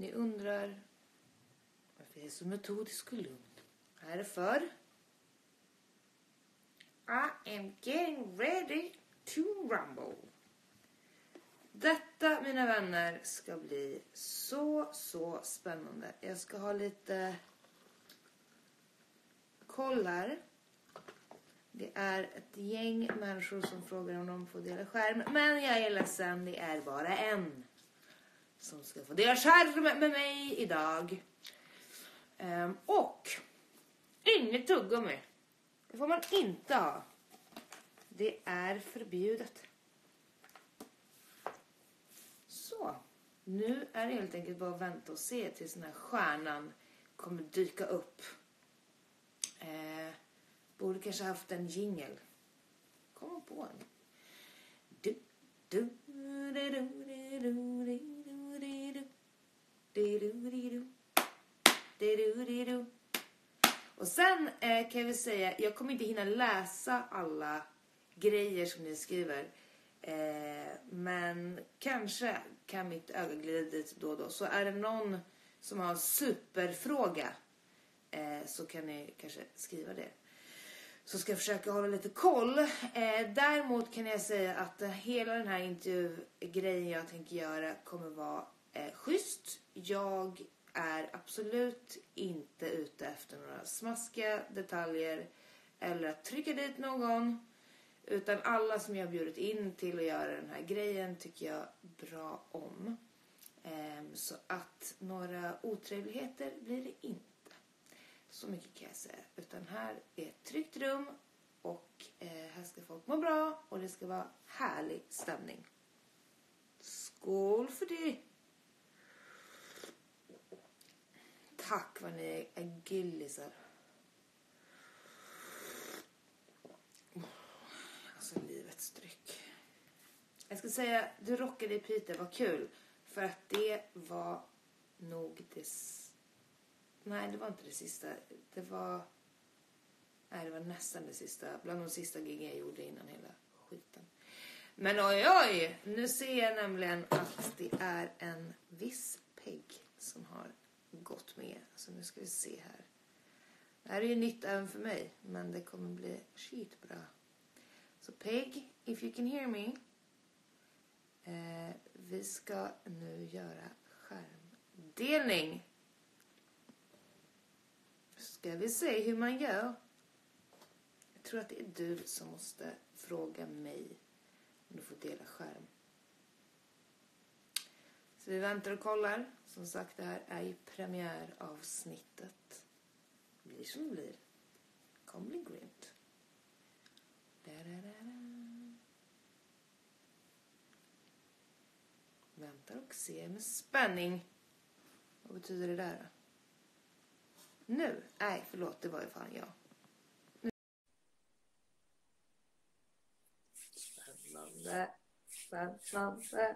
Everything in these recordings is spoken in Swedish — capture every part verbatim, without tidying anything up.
Ni undrar varför jag är så metodisk och lugn. Här är för I am getting ready to rumble. Detta, mina vänner, ska bli så, så spännande. Jag ska ha lite kollar. Det är ett gäng människor som frågar om de får dela skärm. Men jag är ledsen, det är bara en som ska få dela skärm med mig idag. Um, och inget tuggummi. Det får man inte ha. Det är förbjudet. Så, nu är det helt enkelt bara att vänta och se tills den här stjärnan kommer dyka upp. Eh, borde kanske haft en jingle. Kom på en. Du, du, du, du, du, du, du, du, du, du, du, du. Och sen eh, kan vi säga, jag kommer inte hinna läsa alla grejer som ni skriver. Eh, men kanske kan mitt öga glida dit då och då. Så är det någon som har en superfråga eh, så kan ni kanske skriva det. Så ska jag försöka hålla lite koll. Eh, däremot kan jag säga att eh, hela den här intervjugrejen jag tänker göra kommer vara eh, schysst. Jag är absolut inte ute efter några smaskiga detaljer eller att trycka dit någon. Utan alla som jag har bjudit in till att göra den här grejen tycker jag bra om. Ehm, så att några otrevligheter blir det inte. Så mycket kan jag säga. Utan här är ett tryggt rum och eh, här ska folk må bra och det ska vara härlig stämning. Skål för det! Tack vad ni är gillisar. Alltså livets dryck. Jag ska säga, du rockade i Peter, vad kul. För att det var nog det... Nej, det var inte det sista. Det var... Nej, det var nästan det sista. Bland de sista giggen jag gjorde innan hela skiten. Men oj, oj! Nu ser jag nämligen att det är en viss Peg som har gått med. Så nu ska vi se här. Det här är ju nytt även för mig. Men det kommer bli skitbra. Så Peg, if you can hear me. Eh, vi ska nu göra skärmdelning. Ska vi se hur man gör? Jag tror att det är du som måste fråga mig om du får dela skärm. Så vi väntar och kollar. Som sagt, det här är ju premiäravsnittet. Det blir som det blir. Det kommer bli grymt. Da, da, da, da. Väntar och ser med spänning. Vad betyder det där då? Nu? Nej, förlåt, det var ju fan jag. Nu. Spännande. Spännande.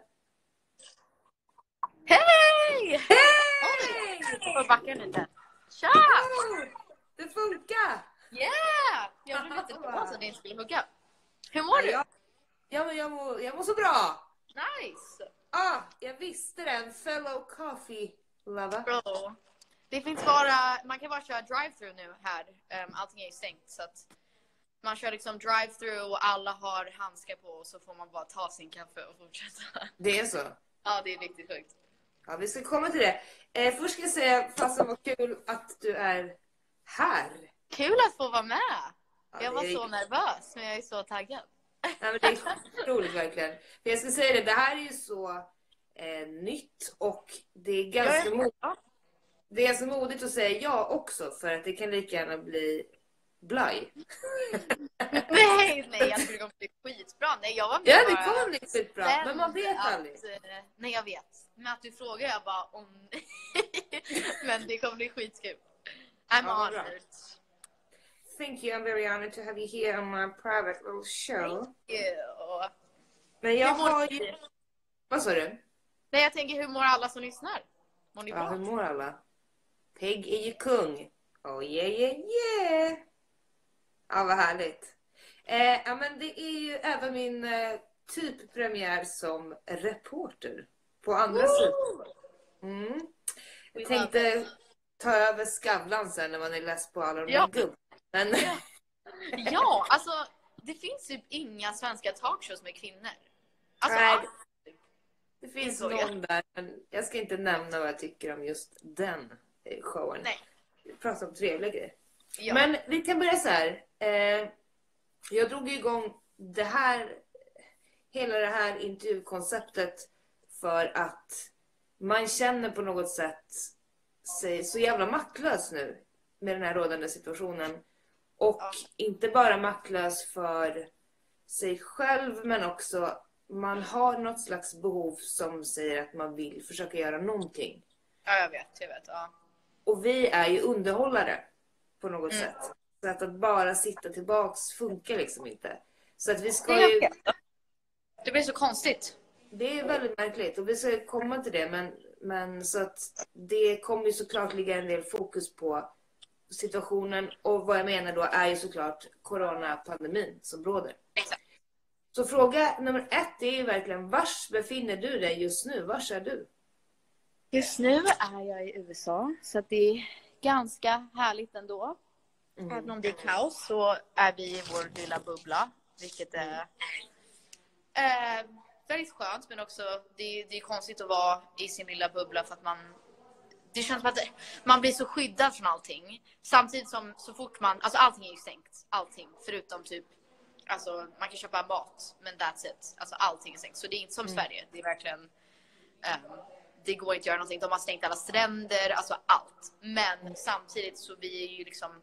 Hej! Hej! Jag får backa lite. Tja! Oh, det funkar! Yeah! Jag blev lite glad att det inte skulle funka. Hur mår du? Ja, ja men jag mår, jag mår så bra. Nice! Ah, jag visste det. En fellow coffee lover. Bro. Det finns bara, man kan bara köra drive-thru nu här. Um, allting är ju stängt så att man kör liksom drive-thru och alla har handskar på och så får man bara ta sin kaffe och fortsätta. Det är så? Ja, det är riktigt sjukt. Ja, vi ska komma till det. Eh, först ska jag säga, fasen vad kul att du är här. Kul att få vara med. Ja, jag var är... så nervös, men jag är så taggad. Ja, men det är roligt verkligen. För jag ska säga det, det här är ju så eh, nytt och det är ganska modigt. Det är ganska modigt att säga ja också, för att det kan lika gärna bli blaj. nej, nej, jag tror det kommer bli skitbra. Nej, jag var med. Ja, det kommer bli skitbra, men man vet att, aldrig. Nej, jag vet. Men att du frågar, jag bara om... men det kommer bli skitkul. I'm ja, honored. Thank you, I'm very honored to have you here on my private little show. Thank you. Men jag hur mår har du? ju... Vad sa du? Nej, jag tänker, hur mår alla som lyssnar? Mår ni bra? Ja, hur mår alla? Peg är ju kung. Oh yeah, yeah, yeah. Ja, vad härligt. Eh, ja, men det är ju även min eh, typ premiär som reporter på andra Woo! sidan. Mm. We Jag love tänkte it. ta över Skavlan sen när man är less på alla de Ja. här gubb. Men Ja. Ja, alltså det finns typ inga svenska talkshows med kvinnor. Alltså, Nej, allt. det finns Insåg jag. någon där, men jag ska inte nämna vad jag tycker om just den eh, showen. Nej. Vi pratar om trevliga grejer. Ja. Men vi kan börja så här. Eh, jag drog igång det här, hela det här intervjukonceptet för att man känner på något sätt sig så jävla maktlös nu med den här rådande situationen. Och Ja. inte bara maktlös för sig själv, men också man har något slags behov som säger att man vill försöka göra någonting. Ja, jag vet, jag vet. Ja. Och vi är ju underhållare på något Mm. sätt. Så att, att bara sitta tillbaks funkar liksom inte. Så att vi ska Det, ju... det blir så konstigt. Det är väldigt märkligt och vi ska komma till det. Men, men så att det kommer ju såklart ligga en del fokus på situationen. Och vad jag menar då är ju såklart coronapandemin som råder. Exakt. Så fråga nummer ett är ju verkligen, vars befinner du dig just nu? Vars är du? Just nu är jag i U S A, så att det är ganska härligt ändå. Mm. Även om det är kaos så är vi i vår lilla bubbla, vilket är eh, väldigt skönt, men också det, det är konstigt att vara i sin lilla bubbla för att man det känns som att man blir så skyddad från allting. Samtidigt som så fort man, alltså allting är ju stängt, allting förutom typ, alltså man kan köpa mat, men that's it. Alltså allting är stängt, så det är inte som Mm. Sverige, det är verkligen um, det går inte att göra någonting. De har stängt alla stränder, alltså allt. Men samtidigt så vi är ju liksom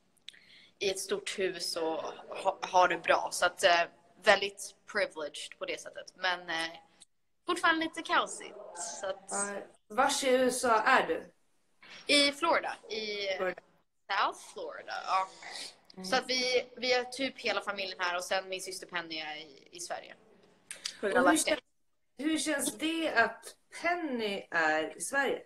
i ett stort hus och ha, har det bra. Så att eh, väldigt privileged på det sättet. Men eh, fortfarande lite kaosigt. Så att, Uh, vars i U S A är du? i Florida, i Florida. South Florida. Ja. Mm. Så att vi, vi är typ hela familjen här och sen min syster Penny är i, i Sverige. Och hur, känns, hur känns det att Penny är i Sverige?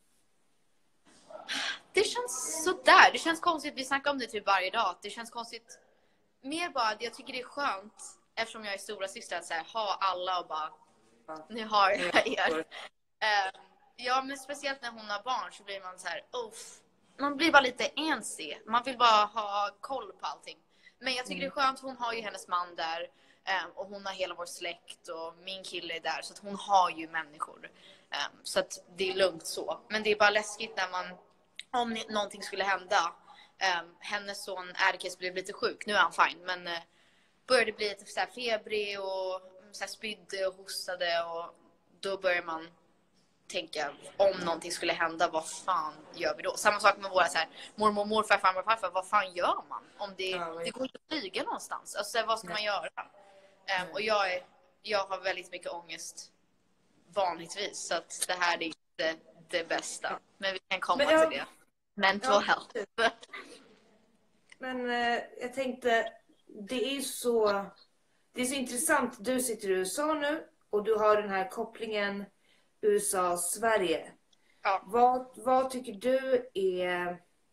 Det känns sådär. Det känns konstigt. Vi snackar om det typ varje dag. Det känns konstigt. Mer bara att jag tycker det är skönt, eftersom jag är stora syster, att så här, ha alla och bara, Ja. nu har jag er. Uh, ja, men speciellt när hon har barn så blir man så här, uff. Man blir bara lite ensig. Man vill bara ha koll på allting. Men jag tycker Mm. det är skönt. Hon har ju hennes man där. Um, och hon har hela vår släkt. Och min kille är där. Så att hon har ju människor. Um, så att det är lugnt så. Men det är bara läskigt när man, om ni- någonting skulle hända. Um, hennes son Erkes blev lite sjuk. Nu är han fine. Men uh, började bli lite så här febrig. Och så här spydde och hostade. Och då börjar man tänka, om någonting skulle hända, vad fan gör vi då? Samma sak med våra så här, mormor, morfar, farmor, farfar. Vad fan gör man? Om det, Ja, men- det går inte att flyga någonstans. Alltså, så här, vad ska Nej. man göra? Um, och jag, är, jag har väldigt mycket ångest vanligtvis. Så att det här är inte det bästa. Men vi kan komma Men jag- till det. Mental Ja, health. Men eh, jag tänkte, det är ju så, det är så intressant. Du sitter i U S A nu och du har den här kopplingen U S A-Sverige. Ja. Vad, vad tycker du är,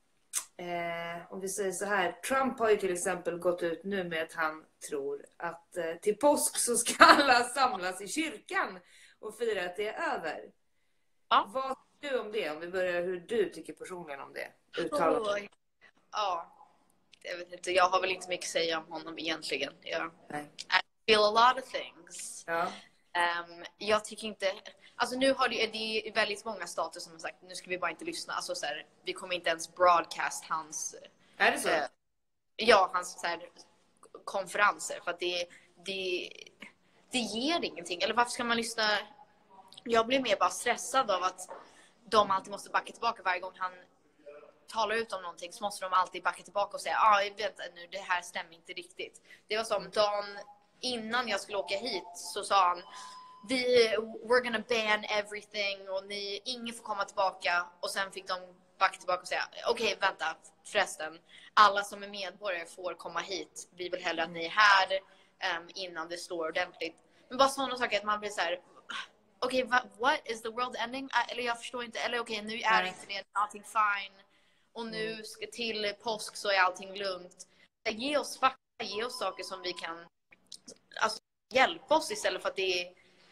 eh, om vi säger så här, Trump har ju till exempel gått ut nu med att han tror att eh, till påsk så ska alla samlas i kyrkan och fira att det är över. Ja. Vad tycker du om det? Om vi börjar hur du tycker personligen om det uttalandet. Oj. Ja. Jag vet inte, jag har väl inte mycket att säga om honom egentligen. Jag, Nej. I feel a lot of things. Ja. Um, jag tycker inte, alltså nu har det, det är väldigt många stater som har sagt, nu ska vi bara inte lyssna, alltså så här, vi kommer inte ens broadcast hans, Är det så? eh, ja, hans så här, konferenser, för att det, det, det ger ingenting, eller varför ska man lyssna? Jag blir mer bara stressad av att de alltid måste backa tillbaka varje gång han talar ut om någonting, så måste de alltid backa tillbaka och säga, ja, ah, vänta nu, det här stämmer inte riktigt. Det var som dagen innan jag skulle åka hit så sa han, vi, we're gonna ban everything och ni, ingen får komma tillbaka, och sen fick de backa tillbaka och säga, okej, okay, vänta, förresten, alla som är medborgare får komma hit, vi vill hellre att ni är här um, innan det slår ordentligt. Men bara sådana saker att man blir så här, okej, okay, what, is the world ending? Eller jag förstår inte, eller okej, okay, nu är inte det allting fine. Och nu ska till påsk så är allting lugnt. Ge oss fakta, ge oss saker som vi kan, alltså, hjälpa oss istället för att det är,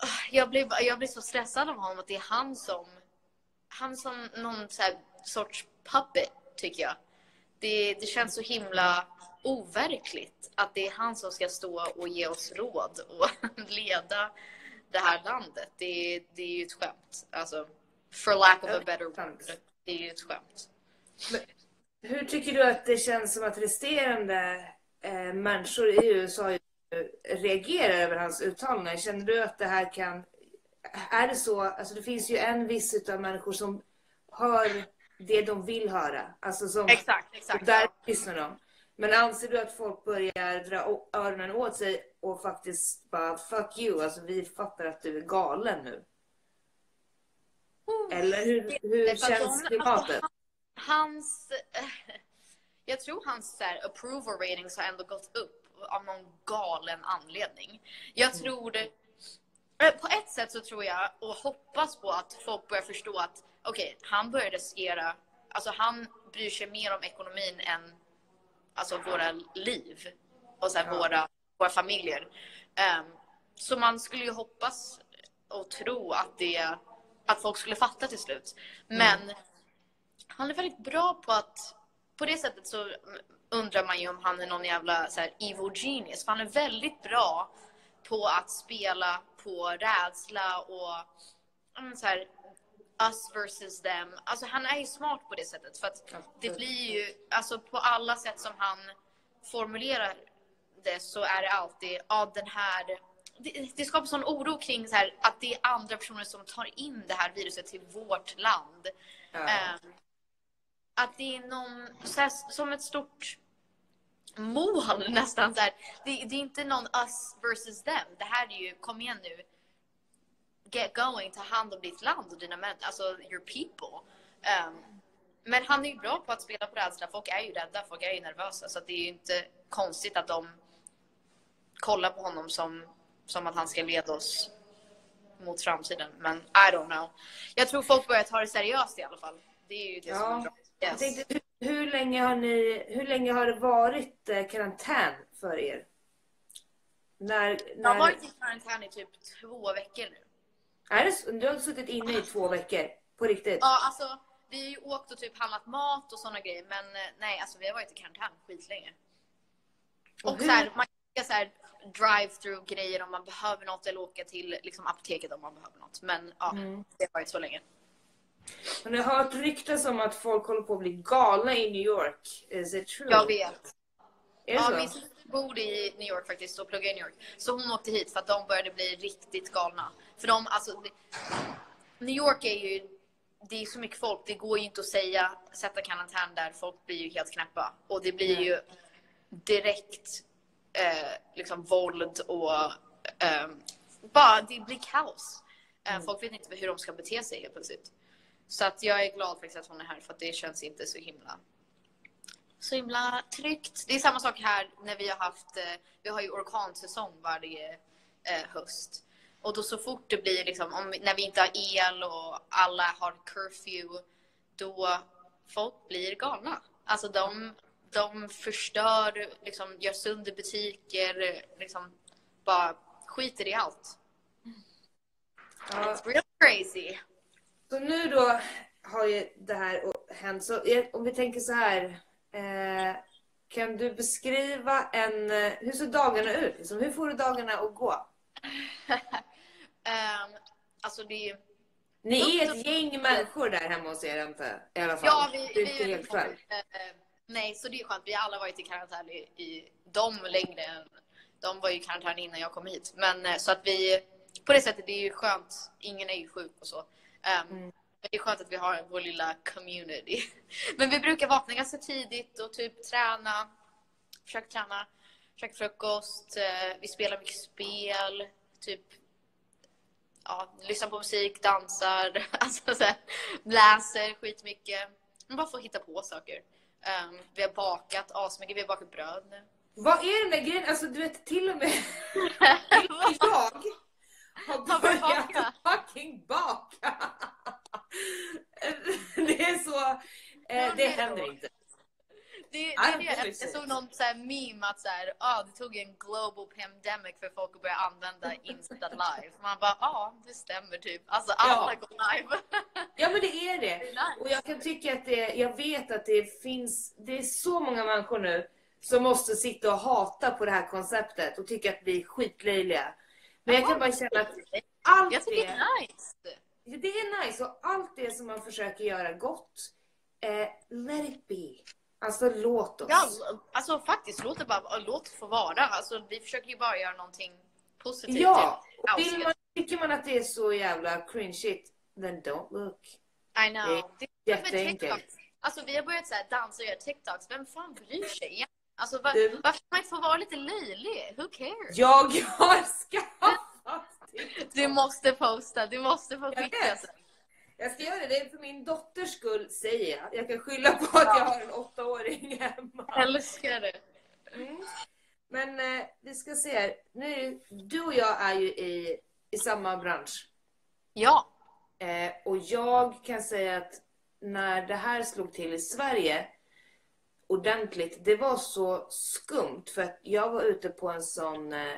Jag blir, jag blir så stressad av honom att det är han som... Han som någon så här sorts puppet, tycker jag. Det, det känns så himla overkligt att det är han som ska stå och ge oss råd och leda det här landet. Det, det är ju ett skämt. Alltså, for lack of a better word. Det är ju ett skämt. Men hur tycker du att det känns som att resterande eh, människor i U S A reagerar över hans uttalanden? Känner du att det här kan... Är det så? Alltså det finns ju en viss utav människor som hör det de vill höra. Alltså som, exakt, exakt. Där lyssnar de. Men anser du att folk börjar dra öronen åt sig och faktiskt bara fuck you, alltså vi fattar att du är galen nu? Eller hur, hur det, känns de, klimatet? Alltså, hans, jag tror hans så här, approval ratings har ändå gått upp av någon galen anledning. Jag mm. tror det, på ett sätt så tror jag och hoppas på att folk börjar förstå att okej, okay, han börjar riskera, alltså han bryr sig mer om ekonomin än alltså våra liv och så här, ja. våra, våra familjer. Um, så man skulle ju hoppas och tro att, det, att folk skulle fatta till slut. Men mm. han är väldigt bra på att, på det sättet så undrar man ju om han är någon jävla så här, evil genius. För han är väldigt bra på att spela på rädsla och så här, us versus them. Alltså han är ju smart på det sättet. För att det blir ju, alltså på alla sätt som han formulerar det så är det alltid av den här, det, det skapar sån oro kring så här, att det är andra personer som tar in det här viruset till vårt land. Ja. Um, att det är någon, så här, som ett stort mål nästan så här. Det, det är inte någon us versus them. Det här är ju, kom igen nu, get going, ta hand om ditt land och dina män, alltså your people. Um, men han är ju bra på att spela på rädsla. Folk är ju rädda, folk är ju nervösa. Så det är ju inte konstigt att de kollar på honom som, som att han ska leda oss mot framtiden. Men I don't know. Jag tror folk börjar ta det seriöst i alla fall. Det är ju det ja. som är bra. Yes. Jag tänkte, hur, hur, länge har ni, hur länge har det varit eh, karantän för er? När, när... Jag har varit i karantän i typ två veckor nu. Är det, du har suttit inne i två veckor? På riktigt? Ja, alltså vi har ju åkt och typ handlat mat och sådana grejer. Men nej, alltså vi har varit i karantän skitlänge. Och, och så här, man kan så här drive-through grejer om man behöver något. Eller åka till liksom, apoteket om man behöver något. Men ja, mm. det har varit så länge. Men jag har hört ryktas om att folk håller på att bli galna i New York. Is it true? Jag vet. Är ja, så? min syster bor i New York faktiskt och pluggar i New York. Så hon åkte hit för att de började bli riktigt galna. För de, alltså, New York är ju, det är så mycket folk. Det går ju inte att säga, sätta karantän där. Folk blir ju helt knäppa. Och det blir mm. ju direkt eh, liksom våld och eh, bara, det blir kaos. Eh, mm. Folk vet inte hur de ska bete sig helt plötsligt. Så att jag är glad faktiskt att hon är här. För att det känns inte så himla så himla tryggt. Det är samma sak här när vi har haft, eh, vi har ju orkansäsong varje eh, höst. Och då så fort det blir liksom, om, när vi inte har el och alla har curfew, då folk blir galna. Alltså de, de förstör, liksom gör sönder butiker, liksom bara skiter i allt. Ja. It's real crazy. Så nu då har ju det här hänt. Så om vi tänker så här, eh, kan du beskriva en, hur ser dagarna ut? Liksom, hur får du dagarna att gå? um, alltså det är... Ni är ett gäng människor där hemma hos er, inte? I alla fall. Ja, vi, det är inte vi, helt själv. Uh, nej, så det är skönt. Vi har alla varit i karantän i, i de längre än... De var ju i karantän innan jag kom hit. Men uh, så att vi... På det sättet, det är ju skönt. Ingen är ju sjuk och så. Um, mm. Men det är skönt att vi har vår lilla community. Men vi brukar vakna ganska tidigt och typ träna. Försöka träna. Käka frukost. Uh, vi spelar mycket spel. Typ... Ja, lyssnar på musik, dansar, alltså så här, läser skitmycket. Man bara får hitta på saker. Um, vi har bakat asmycket, vi har bakat bröd nu. Vad är den där grejen? Alltså du vet till och med jag har börjat fucking baka. Det är så, eh, det händer inte. Det, det är det. Jag såg någon så här meme att så här, ah, det tog en global pandemic för folk att börja använda Insta live. Man bara, ja, ah, det stämmer typ. Alltså alla Ja. går live. Ja, men det är det. Det är nice. Och jag kan tycka att det, jag vet att det finns, det är så många människor nu som måste sitta och hata på det här konceptet och tycka att vi är skitlöjliga. Men jag kan bara känna att allt Jag tycker det, det är nice. det är nice, och allt det som man försöker göra gott, eh, let it be. Alltså låt oss. Ja, alltså faktiskt, låt det bara, låt det få vara. Alltså vi försöker ju bara göra någonting positivt. Ja, till och vill man, tycker man att det är så jävla cringe shit, then don't look. I know. Det är för Jätteenkelt. TikToks. Alltså vi har börjat så här dansa och göra TikToks. Vem fan bryr sig? Alltså var, Du- varför kan man inte få vara lite löjlig? Who cares? Jag har skaffat TikTok. Du måste posta, du måste få Jag skicka vet. sen. Jag ska göra det, det är för min dotters skull, säger jag. Jag kan skylla på att jag har en åttaåring hemma. Älskar det. Mm. Men eh, vi ska se här. Nu, du och jag är ju i, i samma bransch. Ja. Eh, och jag kan säga att när det här slog till i Sverige ordentligt, det var så skumt. För att jag var ute på en sån eh,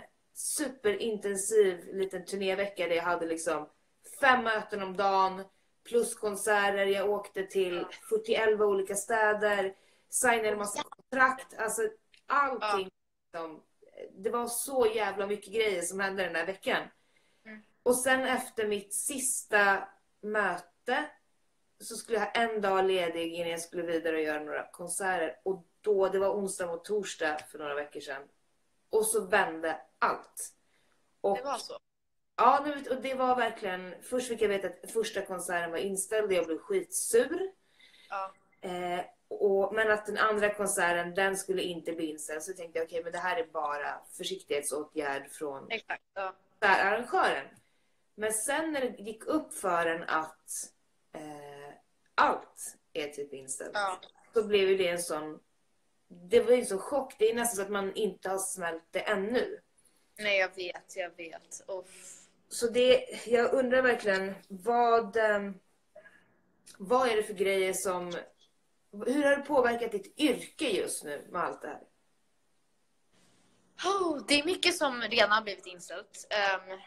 superintensiv liten turnévecka där jag hade liksom fem möten om dagen plus konserter. Jag åkte till fyrtioelva olika städer, signade en massa kontrakt. Alltså allting. Liksom, det var så jävla mycket grejer som hände den här veckan. Mm. Och sen efter mitt sista möte så skulle jag ha en dag ledig innan jag skulle vidare och göra några konserter. Och då, det var onsdag och torsdag för några veckor sedan. Och så vände allt. Och, Det var så. ja, nu- och det var verkligen... Först fick jag veta att första konserten var inställd och jag blev skitsur. Ja. Eh, och, men att den andra konserten, den skulle inte bli inställd. Så tänkte jag, okej, men det här är bara försiktighetsåtgärd från Exakt. Ja. arrangören. Men sen när det gick upp för en att eh, allt är typ inställt. Ja. Så blev ju det en sån... Det var ju en sån chock. Det är nästan så att man inte har smält det ännu. Nej, jag vet, jag vet. Uff. Så det, jag undrar verkligen vad, eh, vad är det för grejer som... Hur har det påverkat ditt yrke just nu med allt det här? Oh, det är mycket som redan har blivit inställt. Um,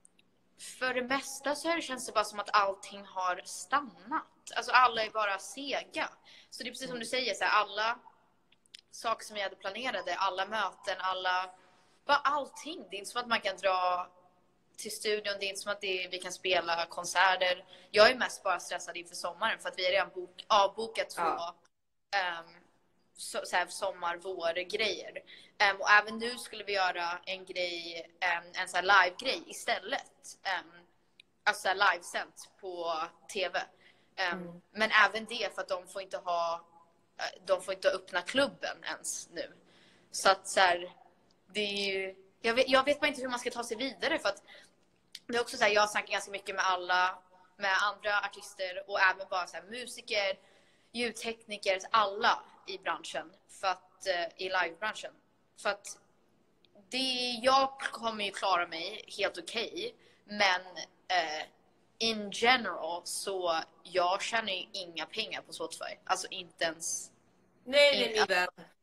för det mesta så här känns det bara som att allting har stannat. Alltså alla är bara sega. Så det är precis som du säger, så här, alla saker som vi hade planerade, alla möten, alla... Bara allting. Det är inte som att man kan dra till studion, det är inte som att det är, vi kan spela konserter. Jag är mest bara stressad inför sommaren för att vi har redan bok, avbokat två Ja. um, så, så här, sommar, vår grejer. Um, och även nu skulle vi göra en grej, um, en så här live-grej istället. Um, alltså så här livesänt på tv. Um, Mm. Men även det för att de får inte ha, uh, de får inte öppna klubben ens nu. Så att så här, det är ju, jag vet, jag vet bara inte hur man ska ta sig vidare för att det är också så här, jag snackar ganska mycket med alla, med andra artister och även bara så här, musiker, ljudtekniker, alla i branschen, för att, eh, i livebranschen. För att det, jag kommer ju klara mig helt okej, men eh, in general så jag tjänar ju inga pengar på Spotify. Alltså inte ens... Nej, nej, min vän.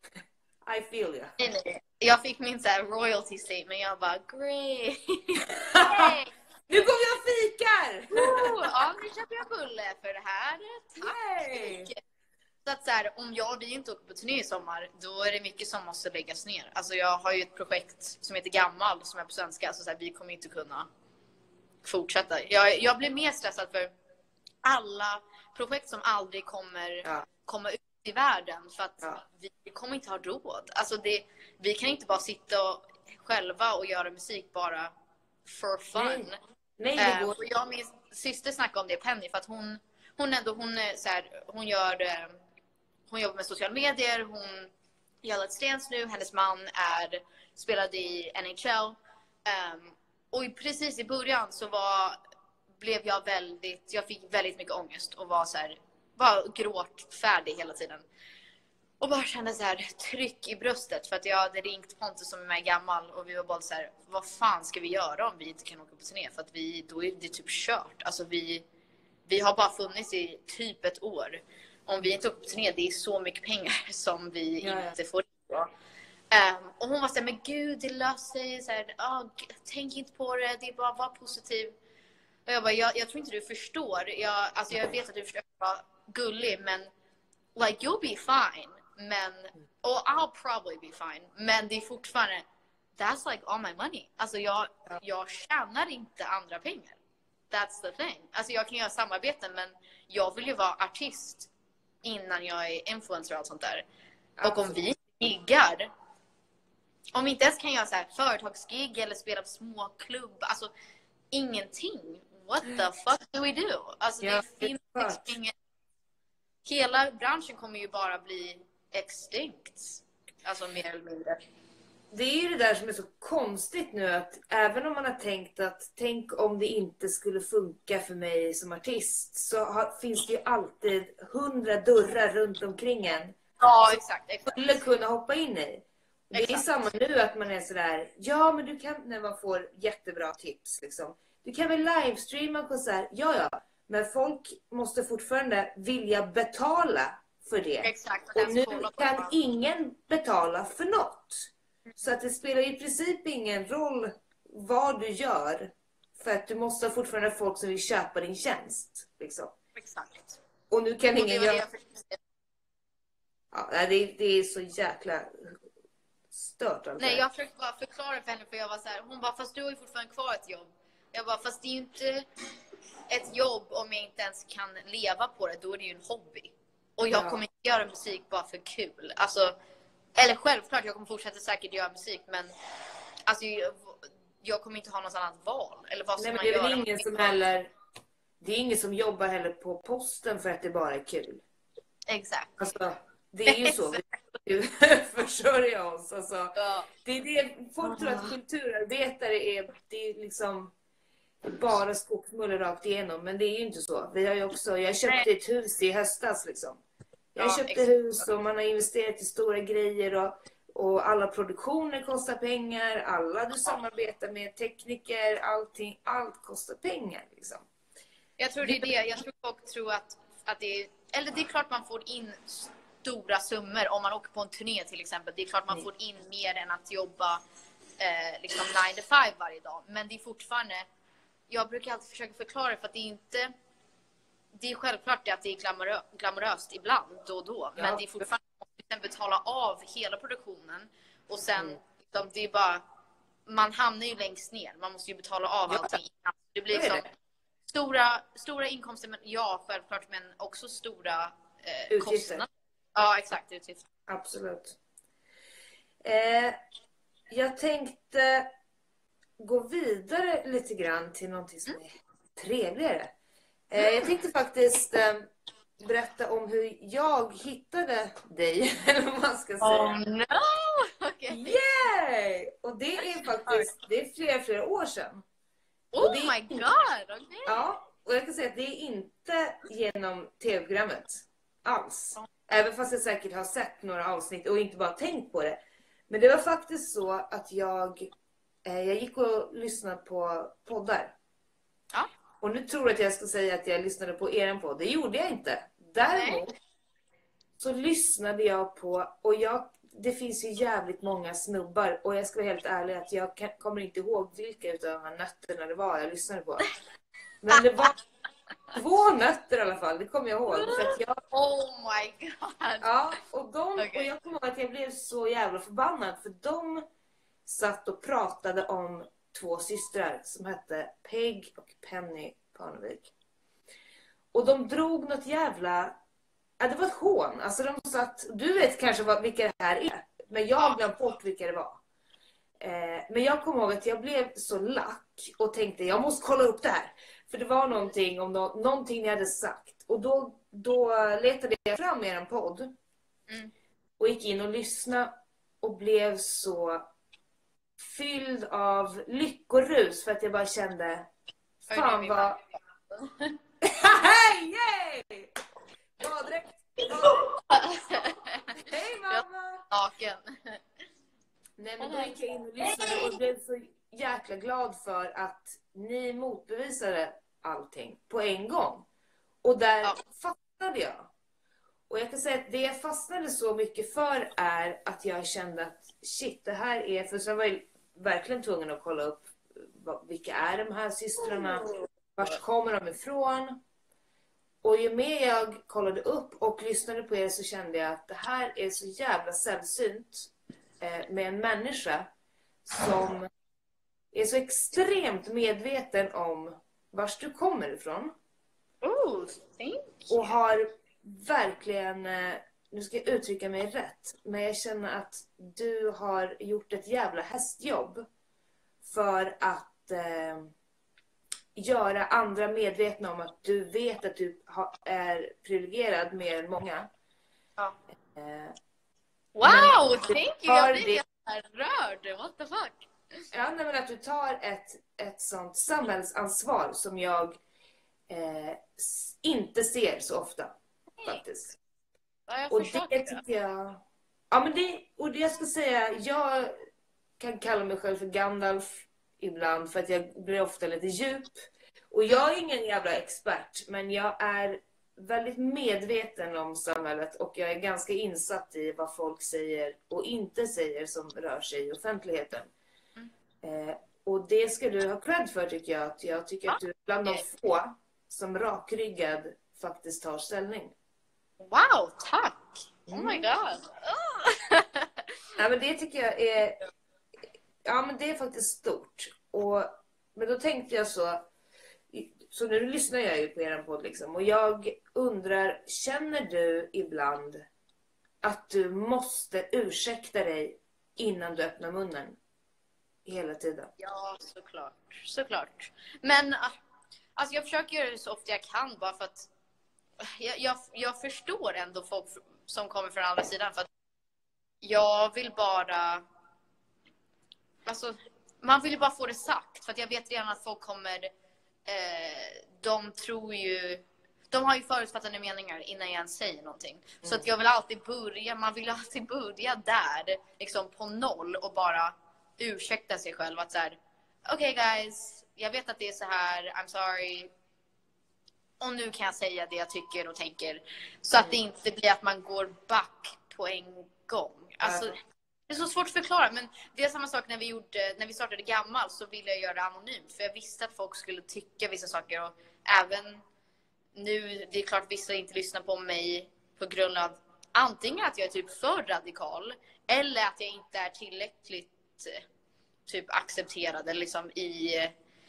I feel you. Nej, nej. Jag fick min så här royalty statement, jag bara great! Hey! Nu går vi och fikar! Oh, ja, nu köper jag bulle för det här. Yay! Tack! Så att så här, om jag och vi inte åker på turné i sommar, då är det mycket som måste läggas ner. Alltså jag har ju ett projekt som heter Gammal, som är på svenska. Alltså så här, vi kommer inte kunna fortsätta. Jag, jag blir mer stressad för alla projekt som aldrig kommer Ja. komma ut i världen. För att Ja. vi kommer inte ha råd. Alltså det, vi kan inte bara sitta och, själva och göra musik bara for fun. Nej. Nej, det Eh, går. och jag och min syster snackade om det, Penny, för att hon, hon ändå, hon är så här, hon gör, eh, hon jobbar med sociala medier, hon gör Let's Dance nu, hennes man är, spelade i N H L. Um, och i- precis i början så var, blev jag väldigt, jag fick väldigt mycket ångest och var så här, var gråtfärdig hela tiden. Och bara kände så här tryck i bröstet för att jag hade ringt Pontus som är med gammal och vi var bara så här, vad fan ska vi göra om vi inte kan åka på turné? För att vi, då är det typ kört. Alltså vi, vi har bara funnits i typ ett år. Om vi inte åker på turné, det är så mycket pengar som vi Ja, ja. inte får. Um, och hon var såhär, men gud det löser sig, så här, oh, tänk inte på det, det är bara var positiv. Och jag bara, jag, jag tror inte du förstår. Jag, alltså jag vet att du försöker vara gullig, men like you'll be fine. Men, och I'll probably be fine. Men det är fortfarande, that's like all my money. Alltså jag, jag tjänar inte andra pengar. That's the thing. Alltså jag kan göra samarbeten, men jag vill ju vara artist innan jag är influencer och allt sånt där. Och om vi giggar, om vi inte ens kan göra så här företagsgig eller spela på små klubb, alltså ingenting. What the fuck do we do? Alltså ja, det finns liksom ingen... Hela branschen kommer ju bara bli extinct. Alltså mer eller mindre. Det är ju det där som är så konstigt nu, att även om man har tänkt att tänk om det inte skulle funka för mig som artist, så har, finns det ju alltid hundra dörrar runt omkring en. Ja, exakt. exakt. Skulle kunna hoppa in i. Det Exakt. är samma nu att man är sådär, ja men du kan, när man får jättebra tips liksom. Du kan väl livestreama en konsert? Ja, ja. Men folk måste fortfarande vilja betala för det. Exakt. Och nu kan ingen betala för något. Så att det spelar i princip ingen roll vad du gör. För att du måste ha fortfarande folk som vill köpa din tjänst. Liksom. Exakt. Och nu kan Och ingen det var det göra... jag försökte. Ja, det, är, det är så jäkla stört. Alltså. Nej, jag försökte bara förklara för henne, för jag var så här, hon bara, fast du har ju fortfarande kvar ett jobb. Jag bara, fast det är ju inte ett jobb om jag inte ens kan leva på det, då är det ju en hobby. Och jag Ja. kommer inte göra musik bara för kul. Alltså, eller självklart, jag kommer fortsätta säkert göra musik, men alltså, jag, jag kommer inte ha något annat val. Eller vad ska Nej, men man det är göra? väl ingen som heller... Det är ingen som jobbar heller på posten för att det bara är kul. Exakt. Alltså, det är ju så. Vi försörjer oss. Alltså, Ja. det är det. Folk tror att kulturarbetare är, det är liksom bara skogsmuller rakt igenom. Men det är ju inte så. Vi har ju också, jag köpte ett hus i höstas. Liksom. Jag Ja, köpte exakt. hus och man har investerat i stora grejer. Och, och alla produktioner kostar pengar. Alla du samarbetar med, tekniker, allting. Allt kostar pengar. Liksom. Jag tror det är det. Jag tror folk tror att, att det är... Eller det är klart man får in stora summor om man åker på en turné till exempel. Det är klart man får in mer än att jobba eh, liksom nine to five varje dag. Men det är fortfarande... Jag brukar alltid försöka förklara, för att det är inte... Det är självklart det att det är glamorö, glamoröst ibland, då och då. Men Ja. det är fortfarande att man måste betala av hela produktionen. Och sen, Mm. liksom, det är bara... Man hamnar ju längst ner. Man måste ju betala av Ja. allting innan. Det blir Så är liksom... Stora, stora inkomster, men ja, självklart, men också stora eh, Utgifter. kostnader. Ja, exakt, utgifter. Absolut. Eh, jag tänkte gå vidare lite grann till någonting som är trevligare. Eh, jag tänkte faktiskt eh, berätta om hur jag hittade dig, eller vad man ska säga. Oh no! Okej. Okay. Yay! Och det är faktiskt, det är flera, flera år sedan. Oh det, my god! Okay. Ja, och jag kan säga att det är inte genom tv-programmet alls. Även fast jag säkert har sett några avsnitt och inte bara tänkt på det. Men det var faktiskt så att jag, eh, jag gick och lyssnade på poddar. Ja. Och nu tror jag att jag ska säga att jag lyssnade på er podd. Det gjorde jag inte. Däremot Nej. så lyssnade jag på, och jag, det finns ju jävligt många snubbar. Och jag ska vara helt ärlig att jag kan, kommer inte ihåg vilka utav de här nötterna det var jag lyssnade på. Men det var två nötter i alla fall, det kommer jag ihåg. För att jag, Oh my god! ja, och, de, Okay. och jag kommer ihåg att jag blev så jävla förbannad. För de satt och pratade om två systrar som hette Peg och Penny Parnevik. Och de drog något jävla... Ja, det var ett hån. Alltså de satt... Du vet kanske vad, vilka det här är. Men jag har glömt bort vilka det var. Eh, men jag kommer ihåg att jag blev så lack och tänkte jag måste kolla upp det här. För det var någonting om no- någonting ni hade sagt. Och då, då letade jag fram er en podd. Mm. Och gick in och lyssnade. Och blev så fylld av lyckorus. För att jag bara kände... Fan Oj, vad... Hej! Yay! Baddräkt! Hej mamma! Naken. Nej, men då gick jag in och lyssnade och blev så jäkla glad för att ni motbevisade allting på en gång. Och där Ja. fattade jag. Och jag kan säga att det jag fastnade så mycket för är att jag kände att shit, det här är... För så var jag verkligen tvungen att kolla upp vad, vilka är de här systrarna? Vart kommer de ifrån? Och ju mer jag kollade upp och lyssnade på er så kände jag att det här är så jävla sällsynt eh, med en människa som är så extremt medveten om vars du kommer ifrån. Oh, thank you. Och har verkligen, eh, nu ska jag uttrycka mig rätt, men jag känner att du har gjort ett jävla hästjobb för att eh, göra andra medvetna om att du vet att du ha, är privilegierad mer än många. Ja. Eh, Wow, thank you! Jag blir det, helt rörd. What the fuck? ja, nej, men att du tar ett, ett sånt samhällsansvar som jag eh, s- inte ser så ofta. Faktiskt. Ja, jag Och förstår det det. tycker jag... Ja, men det, och det jag ska säga, jag kan kalla mig själv för Gandalf ibland för att jag blir ofta lite djup. Och jag är ingen jävla expert, men jag är väldigt medveten om samhället och jag är ganska insatt i vad folk säger och inte säger som rör sig i offentligheten. Mm. Eh, och det ska du ha cred för, tycker jag. Att jag tycker att du är bland de få som rakryggad faktiskt tar ställning. Wow, tack! Oh my Mm. god. Ja, men det tycker jag är... Ja, men det är faktiskt stort. Och, men då tänkte jag så... Så nu lyssnar jag ju på er podd liksom. Och jag undrar, känner du ibland att du måste ursäkta dig innan du öppnar munnen? Hela tiden. Ja, såklart. Såklart. Men alltså, jag försöker göra det så ofta jag kan bara för att jag, jag, jag förstår ändå folk som kommer från andra sidan, för att jag vill bara... Alltså, man vill ju bara få det sagt, för att jag vet redan att folk kommer... Eh, de tror ju... De har ju förutfattade meningar innan jag ens säger någonting. Mm. Så att jag vill alltid börja... Man vill alltid börja där, liksom på noll, och bara ursäkta sig själv att så här... Okej, okay, guys, jag vet att det är så här. I'm sorry. Och nu kan jag säga det jag tycker och tänker. Så att det inte blir att man går back på en gång. Alltså, det är så svårt att förklara. Men det är samma sak när vi, gjorde, när vi startade Gammal, så ville jag göra det anonymt. För jag visste att folk skulle tycka vissa saker. Och även nu, det är klart vissa inte lyssnar på mig på grund av antingen att jag är typ för radikal. Eller att jag inte är tillräckligt typ accepterad liksom, i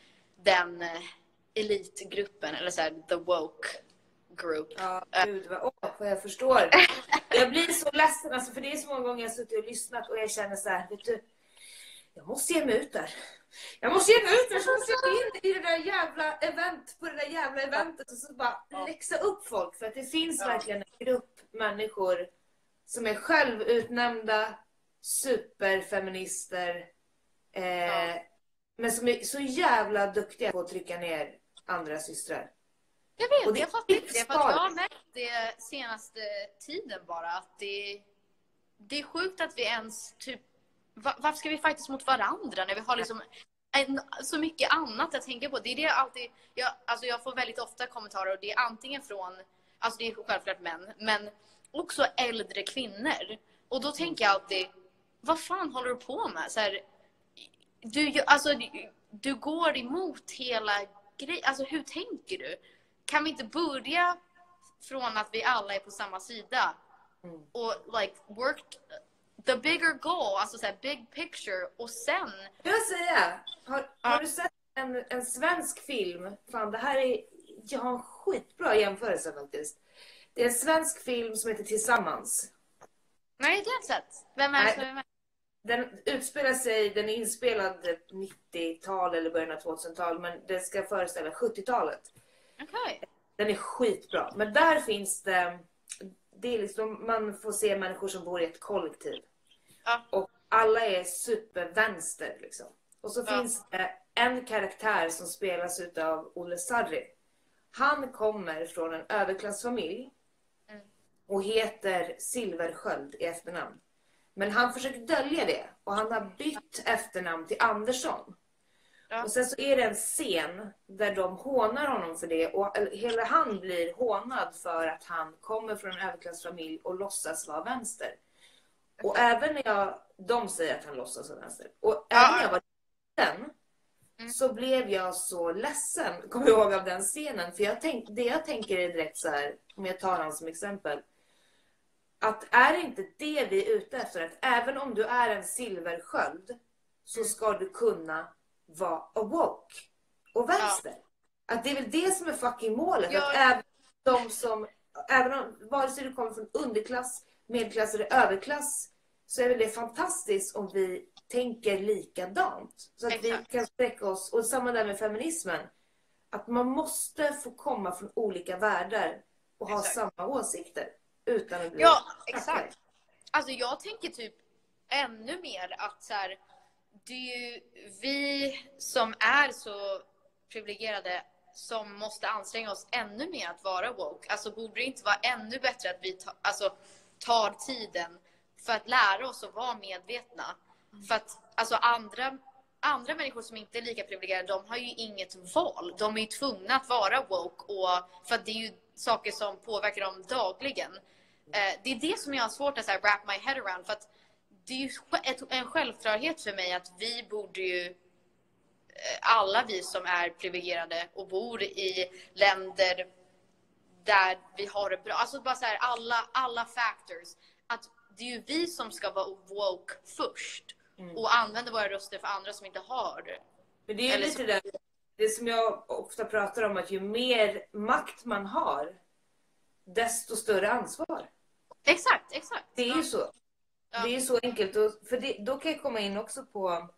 den elitgruppen, eller så här, the woke group. Ja, gud vad, åh, vad jag förstår. Jag blir så ledsen, alltså, för det är så många gånger jag har suttit och lyssnat och jag känner så här, vet du, jag måste ge mig ut där. Jag måste ge mig ut där, så måste jag gå in i det där jävla event, på det där jävla eventet och så bara läxa upp folk. För att det finns ja. verkligen en grupp människor som är självutnämnda superfeminister, eh, ja. men som är så jävla duktiga på att trycka ner andra systrar. Jag vet, det jag fattar inte det. För att jag har märkt det senaste tiden bara. Att det, det är sjukt att vi ens typ... Var, varför ska vi fightas mot varandra när vi har liksom en, så mycket annat att tänka på? Det är det jag alltid... Jag, alltså jag får väldigt ofta kommentarer och det är antingen från... Alltså det är självklart män. Men också äldre kvinnor. Och då tänker jag alltid... Vad fan håller du på med? Så här, du, alltså, du, du går emot hela grejen. Alltså hur tänker du? Kan vi inte börja från att vi alla är på samma sida? Mm. Och like work the bigger goal, alltså så här, big picture, och sen... Jag vill säga, har, har du sett en, en svensk film? Fan, det här är... Jag har en skitbra jämförelse faktiskt. Det är en svensk film som heter Tillsammans. Nej, det har jag inte sett. Vem är det som är med? Den utspelar sig, den är inspelad nittiotal eller början av tvåtusental, men det ska föreställa sjuttiotalet. Okay. Den är skitbra. Men där finns det, det är liksom, man får se människor som bor i ett kollektiv. Ja. Och alla är supervänster liksom. Och så ja. finns det en karaktär som spelas av Olle Sarri. Han kommer från en överklassfamilj mm. och heter Silversköld i efternamn. Men han försöker dölja det och han har bytt efternamn till Andersson. Ja. Och sen så är det en scen där de hånar honom för det. Och hela han blir hånad för att han kommer från en överklassfamilj och låtsas vara vänster. Och även när jag, de säger att han låtsas vara vänster. Och även när jag var liten Mm. så blev jag så ledsen, kommer jag ihåg, av den scenen. För jag tänk, det jag tänker är direkt så här, om jag tar han som exempel. Att är det inte det vi är ute efter, att även om du är en silversköld så ska du kunna vara awoke och vänster. Ja. Att det är väl det som är fucking målet. Ja. Att även de som, även om, vare sig du kommer från underklass, medelklass eller överklass, så är väl det fantastiskt om vi tänker likadant. Så att Exakt. vi kan sträcka oss, och samma där med feminismen. Att man måste få komma från olika världar och ha Exakt. samma åsikter. Utan att bli Ja, exakt. Alltså jag tänker typ ännu mer att så här, det är ju vi som är så privilegierade som måste anstränga oss ännu mer att vara woke. Alltså borde det inte vara ännu bättre att vi ta, alltså, tar tiden för att lära oss att vara medvetna. För att alltså andra, andra människor som inte är lika privilegierade, de har ju inget val. De är ju tvungna att vara woke, och, för att det är ju saker som påverkar dem dagligen. Eh, det är det som jag har svårt att så här, wrap my head around. För att det är ju ett, en självklarhet för mig att vi borde ju, alla vi som är privilegierade och bor i länder där vi har det bra, alltså bara så här, alla, alla factors, att det är ju vi som ska vara woke först. Mm. Och använda våra röster för andra som inte har det. Men det är ju lite som... det, det som jag ofta pratar om, att ju mer makt man har, desto större ansvar. Exakt, exakt. Det är ja. ju så. Ja. Det är ju så enkelt. Och för det, då kan jag komma in också på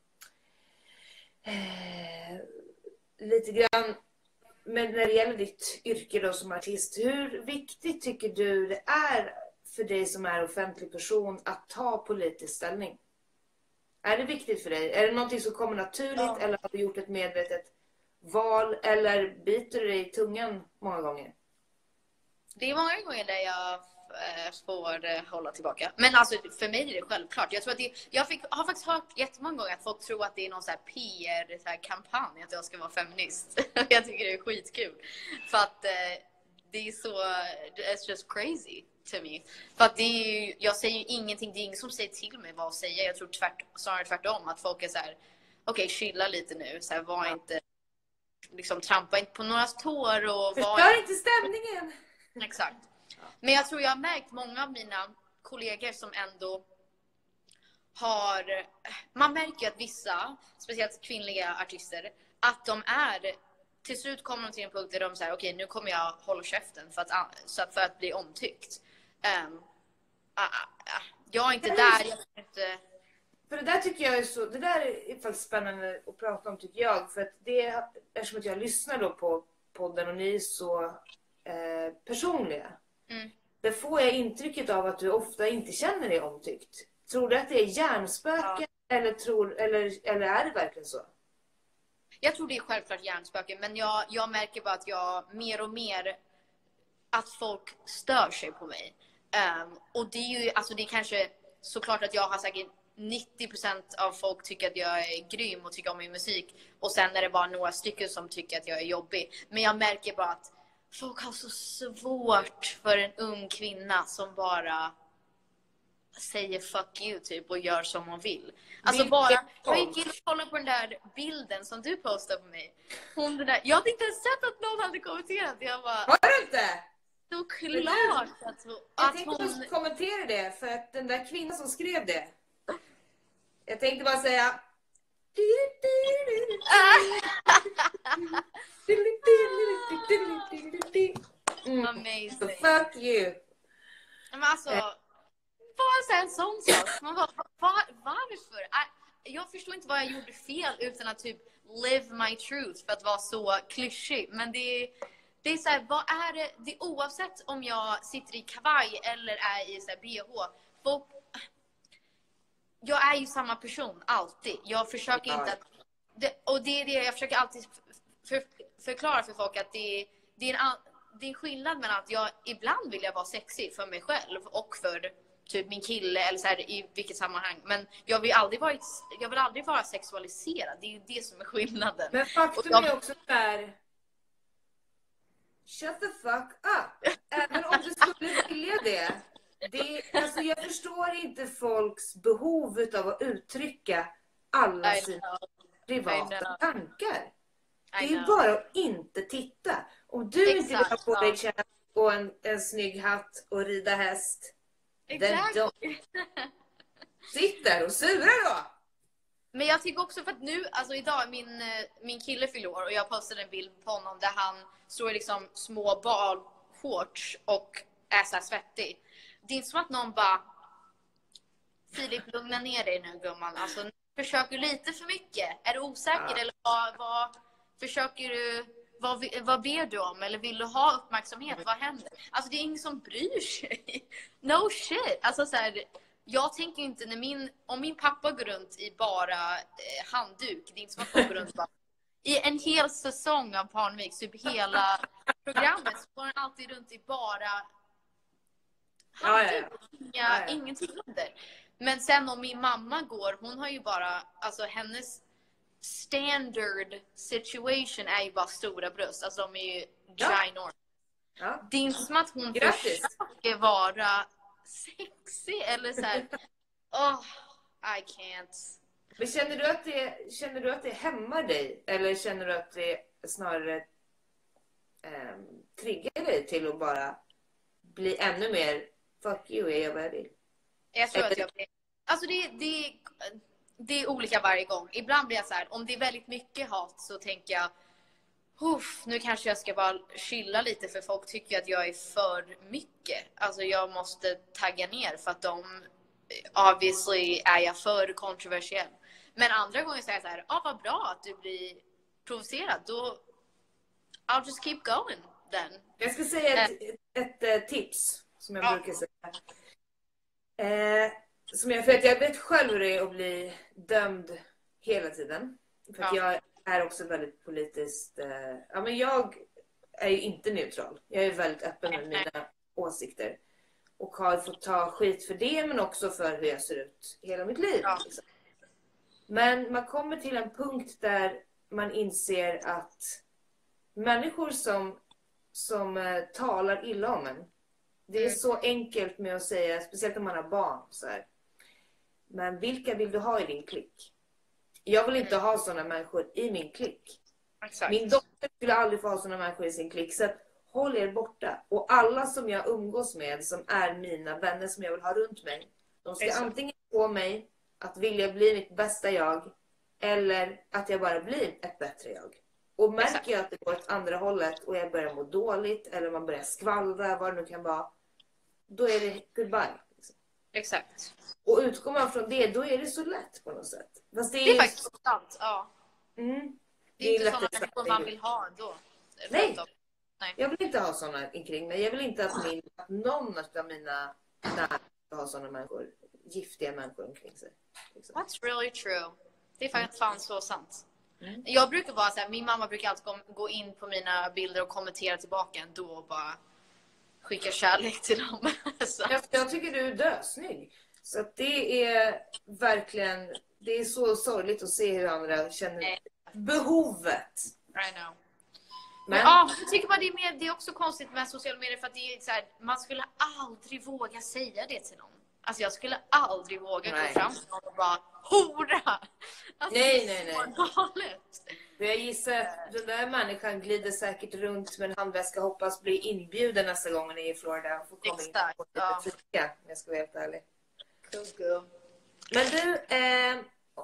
eh, lite grann, men när det gäller ditt yrke då som artist, hur viktigt tycker du det är för dig som är offentlig person att ta politisk ställning? Är det viktigt för dig? Är det någonting som kommer naturligt, ja. Eller har du gjort ett medvetet val, eller biter du dig i tungan många gånger? Det är många gånger där jag äh, får äh, hålla tillbaka. Men alltså för mig är det självklart. Jag tror att det, jag fick, har faktiskt hört jättemånga gånger att folk tror att det är någon så här P R-kampanj att jag ska vara feminist. Jag tycker det är skitkul. För att äh, det är så, it's just crazy to me. För att det är ju, jag säger ju ingenting, det är ingen som säger till mig vad att säga. Jag tror tvärt, snarare tvärtom, att folk är så här: okej, okay, chilla lite nu, så här, var ja. inte liksom, trampa inte på några tår och förstör var inte stämningen. Exakt. Men jag tror jag har märkt många av mina kollegor som ändå har, man märker att vissa, speciellt kvinnliga artister, att de är, till slut kommer de till en punkt där de säger: okej, okay, nu kommer jag hålla käften för att, så för att bli omtyckt. Um, uh, uh, jag är inte där, jag är inte... För det där tycker jag är så, det där är faktiskt spännande att prata om, tycker jag. För att det, eftersom att jag lyssnar då på podden och ni är så eh, personliga. Mm. Där får jag intrycket av att du ofta inte känner dig omtyckt. Tror du att det är hjärnspöken, ja. eller, tror, eller, eller är det verkligen så? Jag tror det är självklart hjärnspöken, men jag, jag märker bara att jag mer och mer att folk stör sig på mig. Um, och det är ju, alltså det är kanske såklart att jag har säkert nittio procent av folk tycker att jag är grym och tycker om min musik. Och sen är det bara några stycken som tycker att jag är jobbig. Men jag märker bara att folk har så svårt för en ung kvinna som bara säger fuck you typ och gör som hon vill. Alltså bara, jag gick in och kollade på den där bilden som du postade på mig. Hon, den där, jag hade inte ens sett att någon hade kommenterat. Jag bara, har du inte? Så klart att, hon, jag att tänkte hon... kommentera det, för att den där kvinnan som skrev det, jag tänkte bara säga mm. Amazing. So fuck you. Men alltså, bara en sån sak. Man bara, var, varför? Jag förstår inte vad jag gjorde fel utan att typ live my truth för att vara så klyschig. Men det är, det är så här, vad är det? Det är oavsett om jag sitter i kavaj eller är i så här B H. Folk, jag är ju samma person, alltid. Jag försöker inte att... Det, och det är det jag försöker alltid för, förklara för folk, att det, det, är en, det är en skillnad mellan att jag ibland vill jag vara sexig för mig själv och för typ min kille eller så här, i vilket sammanhang. Men jag vill aldrig vara, jag vill aldrig vara sexualiserad. Det är ju det som är skillnaden. Men faktum jag... är också där. Shut the fuck up. Även om du skulle vilja det. det alltså jag förstår inte folks behov av att uttrycka alla sina privata tankar. Det är ju bara att inte titta. Om du Exakt, inte vill ha på ja. dig käpp och en, en snygg hatt och rida häst. Exakt. Sitt där och sura då. Men jag tycker också för att nu, alltså idag, min, min kille fyller år och jag postade en bild på honom där han står i liksom små balshorts och är så här svettig. Det är inte som att någon bara, Filip, lugna ner dig nu gumman. Alltså, nu försöker du lite för mycket. Är du osäker ja. eller vad, vad försöker du, vad, vad ber du om? Eller vill du ha uppmärksamhet? Vad händer? Alltså det är ingen som bryr sig. No shit. Alltså så här, jag tänker inte när min, om min pappa går runt i bara eh, handduk, det är inte som att han går runt bara, i en hel säsong av Parnevik, typ hela programmet, så går han alltid runt i bara handduk. Ja, ja, ja. Inga, Ja, ja. Ingenting under. Men sen om min mamma går, hon har ju bara, alltså hennes standard situation är ju bara stora bröst. Alltså de är ju Ja. ginormous. Ja. Det är inte som att hon Grattis. försöker vara sexy eller så här. Oh, I can't. Men känner du att det, känner du att det hämmar dig? Eller känner du att det snarare eh, triggar dig till att bara bli ännu mer fuck you, jag gör vad jag vill? Jag tror att jag blir... Alltså det, det, det är olika varje gång. Ibland blir jag så här, om det är väldigt mycket hat så tänker jag, Uff, nu kanske jag ska bara chilla lite för folk tycker att jag är för mycket. Alltså jag måste tagga ner för att de, obviously är jag för kontroversiell. Men andra gånger säger jag så här, ja ah, vad bra att du blir provocerad. Då, I'll just keep going then. Jag ska säga ett, ett, ett, ett tips som jag ja. brukar säga. Eh, som jag, för att jag vet själv hur det är att bli dömd hela tiden. För att ja. jag är också väldigt politiskt... Eh, ja, men jag är ju inte neutral. Jag är väldigt öppen med mina åsikter. Och har fått ta skit för det, men också för hur jag ser ut hela mitt liv. Ja. Liksom. Men man kommer till en punkt där man inser att människor som, som eh, talar illa om en, det är så enkelt med att säga, speciellt om man har barn. Så här. Men vilka vill du ha i din klick? Jag vill inte ha sådana människor i min klick. Exakt. Min dotter skulle aldrig få ha sådana människor i sin klick. Så att, håll er borta. Och alla som jag umgås med, som är mina vänner som jag vill ha runt mig, de ska Exakt. antingen få mig att vilja bli mitt bästa jag, eller att jag bara blir ett bättre jag. Och märker Exakt. jag att det går åt andra hållet och jag börjar må dåligt, eller man börjar skvallra, vad det nu kan vara, då är det goodbye. Liksom. Exakt. Och utgår man från det, då är det så lätt på något sätt. Fast det är, det är ju... faktiskt sant, ja. Mm. Det är, det är inte sådana människor man vill ha ändå. Nej. Nej, jag vill inte ha sådana omkring mig. Jag vill inte att, min, att någon av mina nära ska ha sådana människor, giftiga människor omkring sig. Liksom. That's really true. Det är faktiskt fan så sant. Mm. Jag brukar vara så här, min mamma brukar alltid gå in på mina bilder och kommentera tillbaka ändå och bara skicka kärlek till dem. jag, jag tycker du är dösnygg. Så att det är verkligen, det är så sorgligt att se hur andra känner Nej. behovet. I know. Men ja, jag tycker bara det är, mer, det är också konstigt med sociala medier för att det är så här, man skulle aldrig våga säga det till någon. Alltså jag skulle aldrig våga nej. gå fram till någon och bara hora. Alltså, nej, nej, nej. Galet. Jag gissar att den där människan glider säkert runt med en handväska, hoppas bli inbjuden nästa gång ni är i Florida. Får komma Exakt. in och ja. fika, om jag ska vara helt ärlig. Cool, cool. Men du, eh,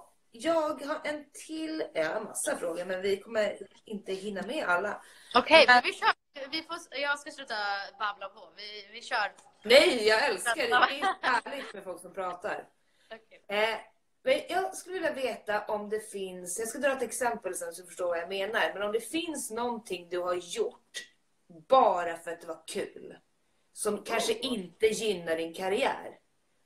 jag har en till, jag har en massa frågor, men vi kommer inte hinna med alla. Okej, okay, men vi kör. Vi får, jag ska sluta babbla på. Vi, vi kör. Nej, jag älskar det. Det är härligt med folk som pratar. Okay. Eh, men jag skulle vilja veta om det finns, jag ska dra ett exempel sen så du förstår vad jag menar. Men om det finns någonting du har gjort bara för att det var kul, som kanske inte gynnar din karriär.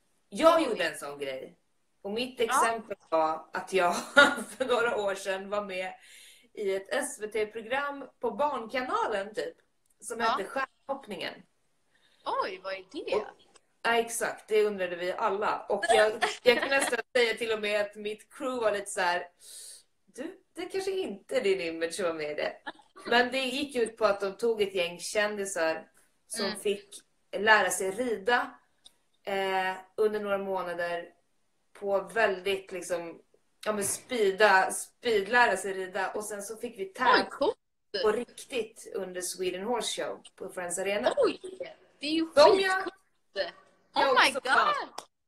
Jag gjorde en sån grej. Och mitt exempel ja. var att jag för några år sedan var med i ett S V T-program på Barnkanalen typ. Som ja. hette Stjärnhoppningen. Oj, vad är det? Och, Ja, exakt. Det undrade vi alla. Och jag, jag kan nästan säga till och med att mitt crew var lite så här: du, det kanske inte är din image som var med i det. Men det gick ut på att de tog ett gäng kändisar som Mm. fick lära sig rida eh, under några månader på väldigt liksom, ja men speeda, speed lära sig rida. Och sen så fick vi Oj, tävla coolt. på riktigt under Sweden Horse Show på Friends Arena. Oj, det är ju De jag- skitcoolt. jag Oh my också god. fan.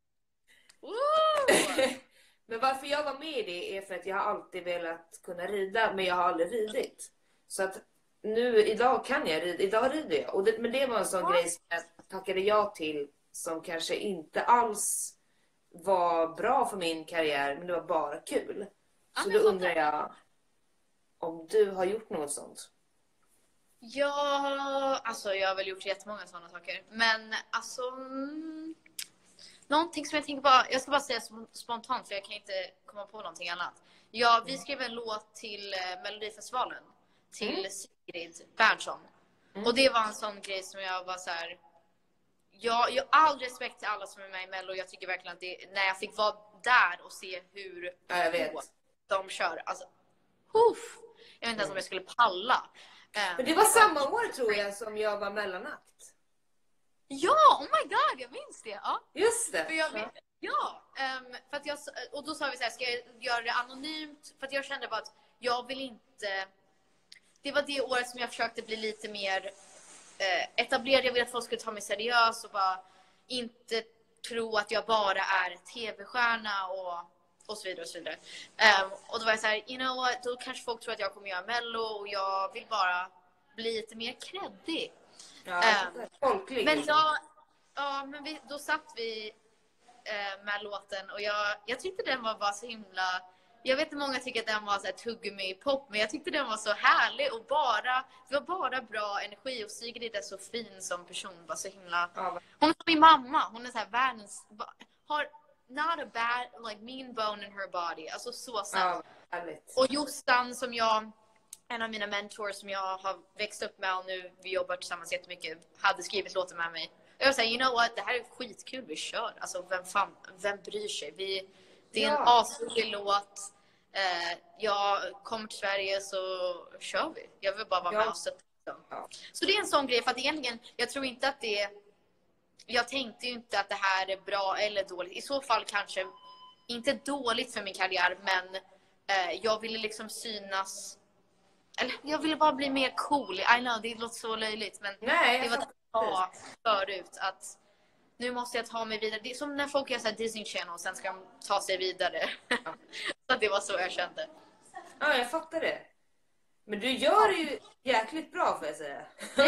Woo! Men varför jag var med i det är för att jag har alltid velat kunna rida, men jag har aldrig ridit. Så att nu, idag kan jag rida, idag rider jag. Och det, men det var en sån Ja. grej som jag tackade ja till, som kanske inte alls var bra för min karriär, men det var bara kul. Ja, Så men då jag undrar jag om du har gjort något sånt. Ja, alltså jag har väl gjort jättemånga sådana saker. Men alltså... Mm, någonting som jag tänker bara... Jag ska bara säga sp- spontant för jag kan inte komma på någonting annat. Ja, vi skrev en låt till eh, Melodifestivalen. Till Mm. Sigrid Bernson. Mm. Och det var en sån grej som jag var så här... Jag, jag har all respekt till alla som är med i Mello. Jag tycker verkligen att det... När jag fick vara där och se hur Ja, jag vet. de kör. Alltså... Uff, jag vet inte ens om jag skulle palla. Eh, Men det var samma år tror jag som jag var mellanakt. Ja, oh my god, jag minns det. Ja. Just det. För jag, vet- ja, ehm, för att jag, och då sa vi så här, ska jag göra det anonymt? För att jag kände bara att jag vill inte... Det var det året som jag försökte bli lite mer eh, etablerad. Jag ville att folk skulle ta mig seriöst och bara inte tro att jag bara är tv-stjärna och, och så vidare och så vidare. Ehm, och då var jag så här, you know what, då kanske folk tror att jag kommer göra Mello och jag vill bara bli lite mer kreddig. Ja, Ehm, folklig. Men jag, ja, men vi, då satt vi eh, med låten och jag, jag tyckte den var bara så himla... Jag vet att många tycker att den var så här tuggummi-pop, men jag tyckte den var så härlig och bara... Det var bara bra energi och Sigrid är så fin som person, bara så himla... Ja, Hon är som min mamma, hon är så här världens... Har not a bad, like mean bone in her body, alltså så snäll. ja, härligt. Och Jossan som jag, en av mina mentors som jag har växt upp med och nu vi jobbar tillsammans jättemycket, hade skrivit låten med mig. Och jag säger, you know what, det här är skitkul, vi kör. Alltså vem fan, vem bryr sig? Vi, det är en Ja. asrolig låt. Eh, jag kommer till Sverige så kör vi. Jag vill bara vara Ja. med och stötta. Ja. Så det är en sån grej, för att egentligen, jag tror inte att det jag tänkte ju inte att det här är bra eller dåligt. I så fall kanske inte dåligt för min karriär, men eh, jag ville liksom synas, eller jag ville bara bli mer cool. I know, det låter så löjligt, men Nej, det jag var det fattar. jag sa förut, att nu måste jag ta mig vidare. Det är som när folk gör så här Disney Channel och sen ska de ta sig vidare. Så det var så jag kände. Ja, jag fattar det. Men du gör det ju jäkligt bra, får jag säga.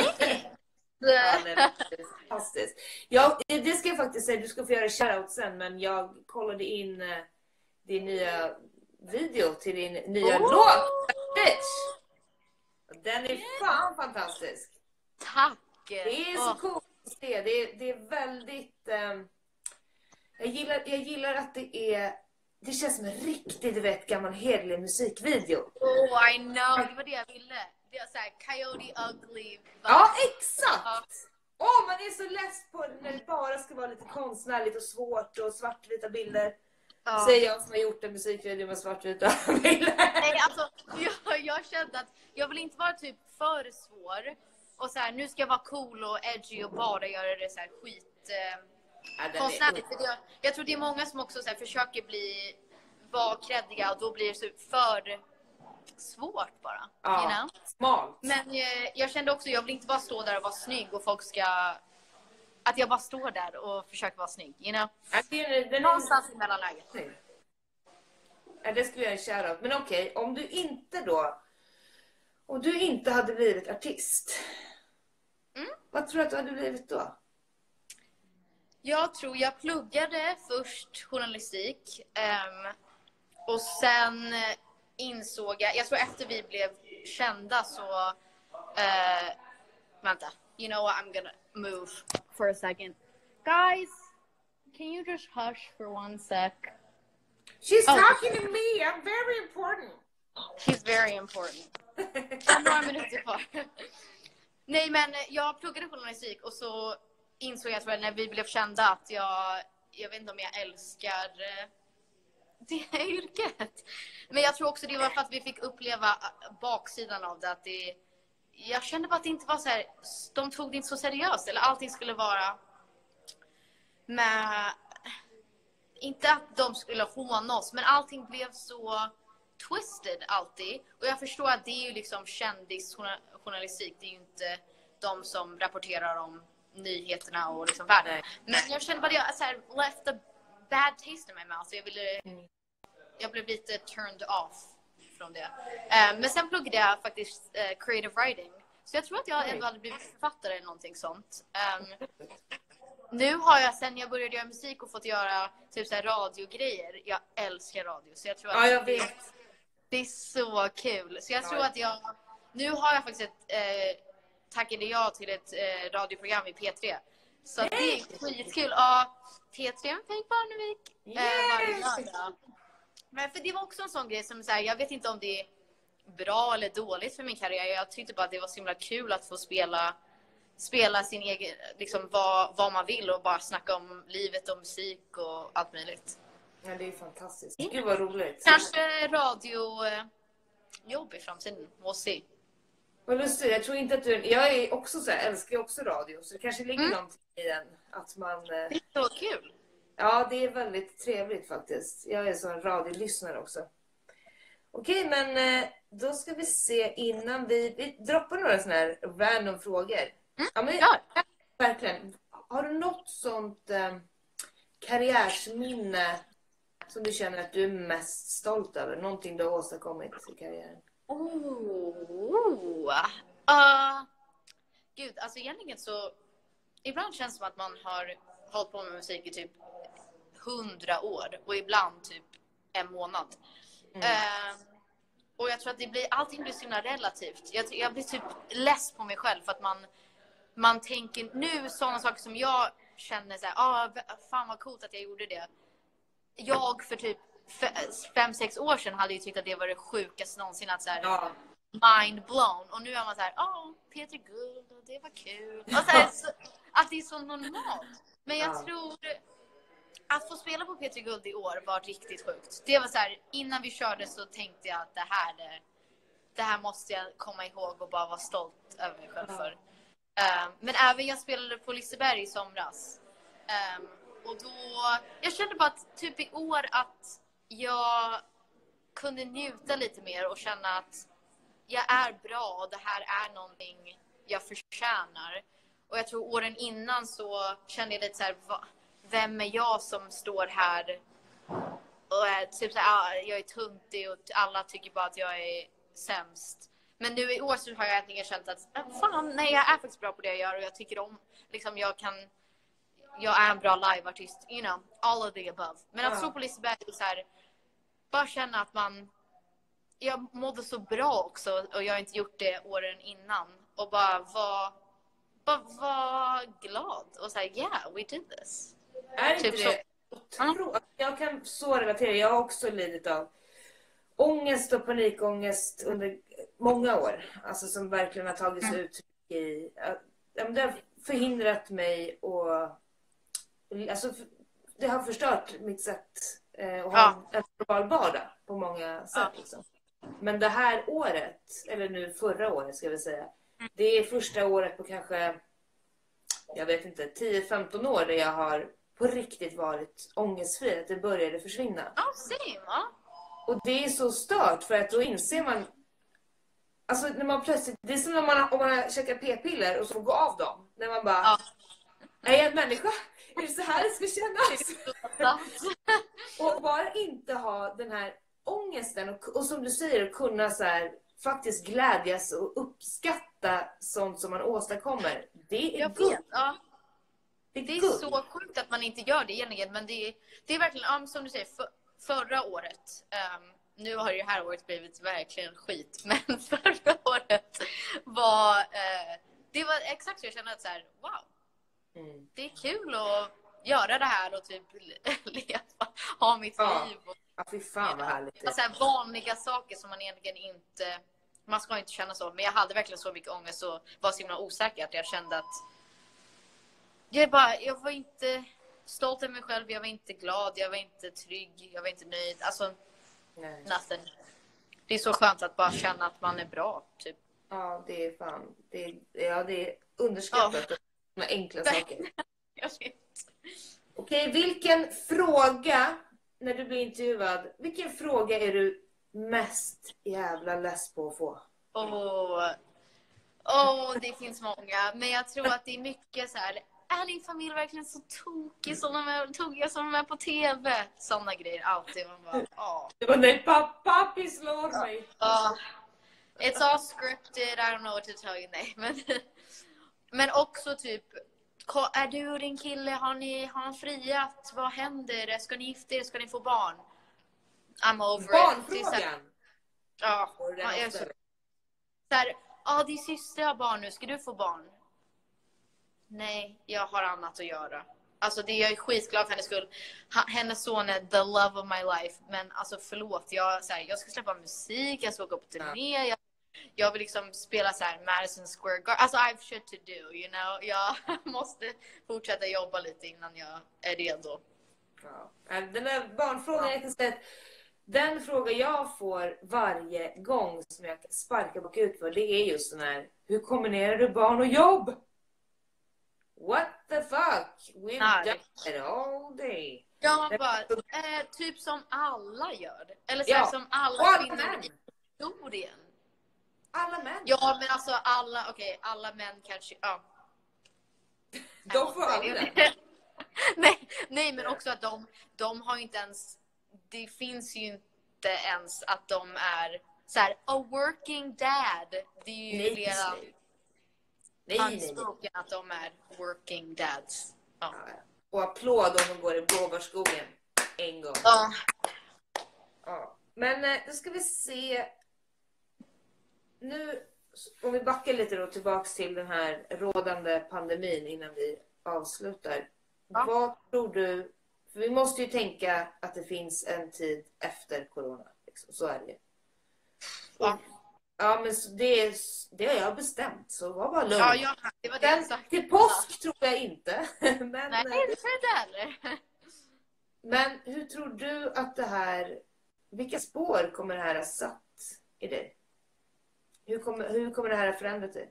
Ja, nej, men det är fantastiskt. Ja, det ska jag faktiskt säga. Du ska få göra shoutout sen, men jag kollade in eh, din nya video till din nya Oh! låt. Bitch! Den är fan fantastisk. Tack! Det är så Åh. coolt att se. Det är, det är väldigt... ehm, jag, gillar, jag gillar att det är... Det känns som en riktigt, du vet, gammal hederlig musikvideo. Oh, I know. Det var det jag ville. Det är såhär Coyote Ugly. Ja, Ja. exakt! Åh, man är så less på när det bara ska vara lite konstnärligt och svårt och svartvita bilder. Ja. Säger jag som har gjort en musikvideo med svartvita bilder. Nej, alltså, jag, jag kände att jag vill inte vara typ för svår. Och så här, nu ska jag vara cool och edgy och bara göra det så här skit eh, Ja, den är- konstnärligt. För jag, jag tror det är många som också så här, försöker bli, vara kreddiga och då blir det så för svårt bara. Ja, You know? smalt. Men eh, jag kände också, jag vill inte bara stå där och vara snygg och folk ska... Att jag bara står där och försöker vara snygg, you know? Ja, det är- den är- Någonstans i mellanläget. Ja, det skulle jag en shoutout. Men okej, om du inte då... Om du inte hade blivit artist. Mm. Vad tror du att du hade blivit då? Jag tror jag pluggade först journalistik. ehm, och sen eh, insåg jag... Jag tror efter vi blev kända så... eh, vänta. You know what? I'm gonna move for a second. Guys, can you just hush for one sec? She's Oh. talking to me, I'm very important. She's very important. Jag har några minuter kvar. Nej, men jag pluggade journalistik och så insåg jag tror jag, när vi blev kända att jag, jag vet inte om jag älskar eh, det här yrket. Men jag tror också det var för att vi fick uppleva baksidan av det. Att det jag kände bara att det inte var så här, de tog det inte så seriöst. Eller allting skulle vara med, inte att de skulle håna oss, men allting blev så twisted alltid. Och jag förstår att det är ju liksom kändisjournalistik. Det är ju inte de som rapporterar om nyheterna och liksom världen. Men jag kände bara att jag så här, left a bad taste in my mouth. Så jag ville, jag blev lite turned off från det. Uh, men sen pluggade jag faktiskt uh, creative writing. Så jag tror att jag ändå hade blivit författare eller någonting sånt. Um, nu har jag sen jag började göra musik och fått göra typ så här radiogrejer. Jag älskar radio. Så jag tror att ja, jag det, vet. det är så kul. Så jag ja. tror att jag... Nu har jag faktiskt ett... Eh, tackade jag till ett eh, radioprogram i P tre. Så det är skitkul. Ja, P tre med Fej Parnevik. Eh, varje lördag. Men för det var också en sån grej som så här, jag vet inte om det är bra eller dåligt för min karriär. Jag tyckte bara att det var så himla kul att få spela spela sin egen, liksom vad, vad man vill och bara snacka om livet och musik och allt möjligt. Ja, det är fantastiskt. Gud vad roligt. Kanske radiojobb i framtiden. We'll see. Vad lustigt, jag tror inte att du... Jag är också så här, älskar också radio. Så det kanske ligger mm. någonting i den. Att man... Det är så kul. Ja, det är väldigt trevligt faktiskt. Jag är så en radiolyssnare också. Okej, men då ska vi se innan vi... Vi droppar några sådana här random frågor. Mm. Ja, men ja. verkligen. Har du något sånt eh, karriärsminne som du känner att du är mest stolt över? Någonting du har åstadkommit i karriären? Oh. Uh, gud, alltså egentligen så... Ibland känns det som att man har hållit på med musik i typ hundra år. Och ibland typ en månad. Mm. Uh, och jag tror att det blir, allting blir så himla relativt. Jag, jag blir typ less på mig själv för att man... Man tänker nu sådana saker som jag känner så här, ah, fan vad coolt att jag gjorde det. Jag för typ fem, sex år sedan hade ju tyckt att det var det sjukaste någonsin att så här, ja. mind blown. Och nu är man så här, ja, ah, Peter Guld, och det var kul. Och så här, så, att det är så normalt. Men jag ja. tror att få spela på Peter Guld i år var riktigt sjukt. Det var så här, innan vi körde så tänkte jag att det här, det, det här måste jag komma ihåg och bara vara stolt över mig själv för. Um, men även jag spelade på Liseberg i somras. Um, och då, jag kände bara att typ i år att jag kunde njuta lite mer och känna att jag är bra och det här är någonting jag förtjänar. Och jag tror åren innan så kände jag lite så här, va, vem är jag som står här och är typ så här, jag är tuntig och alla tycker bara att jag är sämst. Men nu i år så har jag äntligen känt att fan, nej, jag är faktiskt bra på det jag gör och jag tycker om, liksom jag kan, jag är en bra liveartist, you know, all of the above. Men att ja. stå på Liseberg och så här, bara känna att man, jag mådde så bra också och jag har inte gjort det åren innan och bara var, bara var glad och säga yeah, we did this. Är inte typ det så. Jag kan så relatera, jag har också lidit av ångest och panikångest under många år. Alltså som verkligen har tagit sig ut i... Ja, det har förhindrat mig och... Alltså det har förstört mitt sätt eh, att ha ja. en normal vardag på många sätt. Ja. Liksom. Men det här året, eller nu förra året ska vi säga. Det är första året på kanske, jag vet inte, tio femton år där jag har på riktigt varit ångestfri. Att det började försvinna. Ja, same, va? Och det är så stört för att då inser man, alltså när man plötsligt, det är som när man, om man har käkat p-piller och så går av dem. När man bara, ja. är jag en människa? Är det så här det ska kännas? Och bara inte ha den här ångesten och, och som du säger, kunna så här, faktiskt glädjas och uppskatta sånt som man åstadkommer. Det är jag guld. Vet, ja. Det är, det är guld. så sjukt att man inte gör det egentligen, men det är, det är verkligen, som du säger, för, förra året, um, nu har ju det här året blivit verkligen skit, men förra året var, uh, det var exakt så jag kände att så här, wow, mm. det är kul att göra det här och typ leva, ha mitt ja. liv. Och, ja, fy fan vad härligt. Alltså här vanliga saker som man egentligen inte, man ska inte känna så, men jag hade verkligen så mycket ångest och var så himla osäker att jag kände att Jag är bara, jag var inte stolt över mig själv, jag var inte glad, jag var inte trygg, jag var inte nöjd. Alltså, Nej. nothing. Det är så skönt att bara känna att man är bra, typ. Ja, det är fan. Det är, ja, det är underskattat. Ja. Med enkla saker. Jag vet. Okej, vilken fråga, när du blir intervjuad, vilken fråga är du mest jävla less på att få? Åh, oh, det finns många. Men jag tror att det är mycket så här. Är din familj verkligen så tokig som de är, tokiga som de är på tv? Sådana grejer alltid. Man bara, åh. Det var nej, pappi slår mig. Ja. It's all scripted, I don't know what to tell you. Nej, men, men också typ, är du och din kille, har ni har han friat? Vad händer? Ska ni gifta er? Ska ni få barn? I'm over Barnfrågan? it. Ja, jag är så. Så här, ja, din syster har barn nu, ska du få barn? Nej, jag har annat att göra. Alltså det, jag är skitglad för hennes skull. Hennes son är the love of my life. Men alltså förlåt, jag, så här, jag ska släppa musik, jag ska åka på turné. Jag, jag vill liksom spela så här Madison Square Garden. Alltså I have shit to do, you know. Jag måste fortsätta jobba lite innan jag är redo. Ja. Den där barnfrågan, jag kan säga att den fråga jag får varje gång som jag sparkar bakut för, det är just den här: hur kombinerar du barn och jobb? What the fuck? We've Nej. done it all day. Ja, man bara, eh, typ som alla gör. Eller så Ja. här, som alla alla kvinnor män. i historien. Alla män. Ja, men alltså alla, okej, okay, alla män kanske, ja. De får aldrig det. nej, nej, men också att de, de har ju inte ens, det finns ju inte ens att de är så här, a working dad. Det är ju Nej, redan nej, unspoken att de är working dads. Ja. Ja. Och applåd om de går i blåbärsskogen en gång. Ja. Ja. Men eh, då ska vi se. Nu, om vi backar lite då tillbaks till den här rådande pandemin innan vi avslutar. Ja. Vad tror du? För vi måste ju tänka att det finns en tid efter corona. Liksom. Så är det ju. Ja. Ja, men det, är, det har jag bestämt. Så var bara lugn. Ja, ja, det var det jag Den, sagt. till påsk tror jag inte. men, Nej, det tror jag inte heller. Men hur tror du att det här... Vilka spår kommer det här ha satt i dig? Hur kommer, hur kommer det här ha förändrat dig?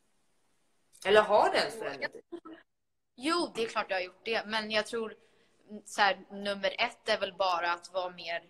Eller har det ens förändrat dig? Jo, det är klart jag har gjort det. Men jag tror så här, nummer ett är väl bara att vara mer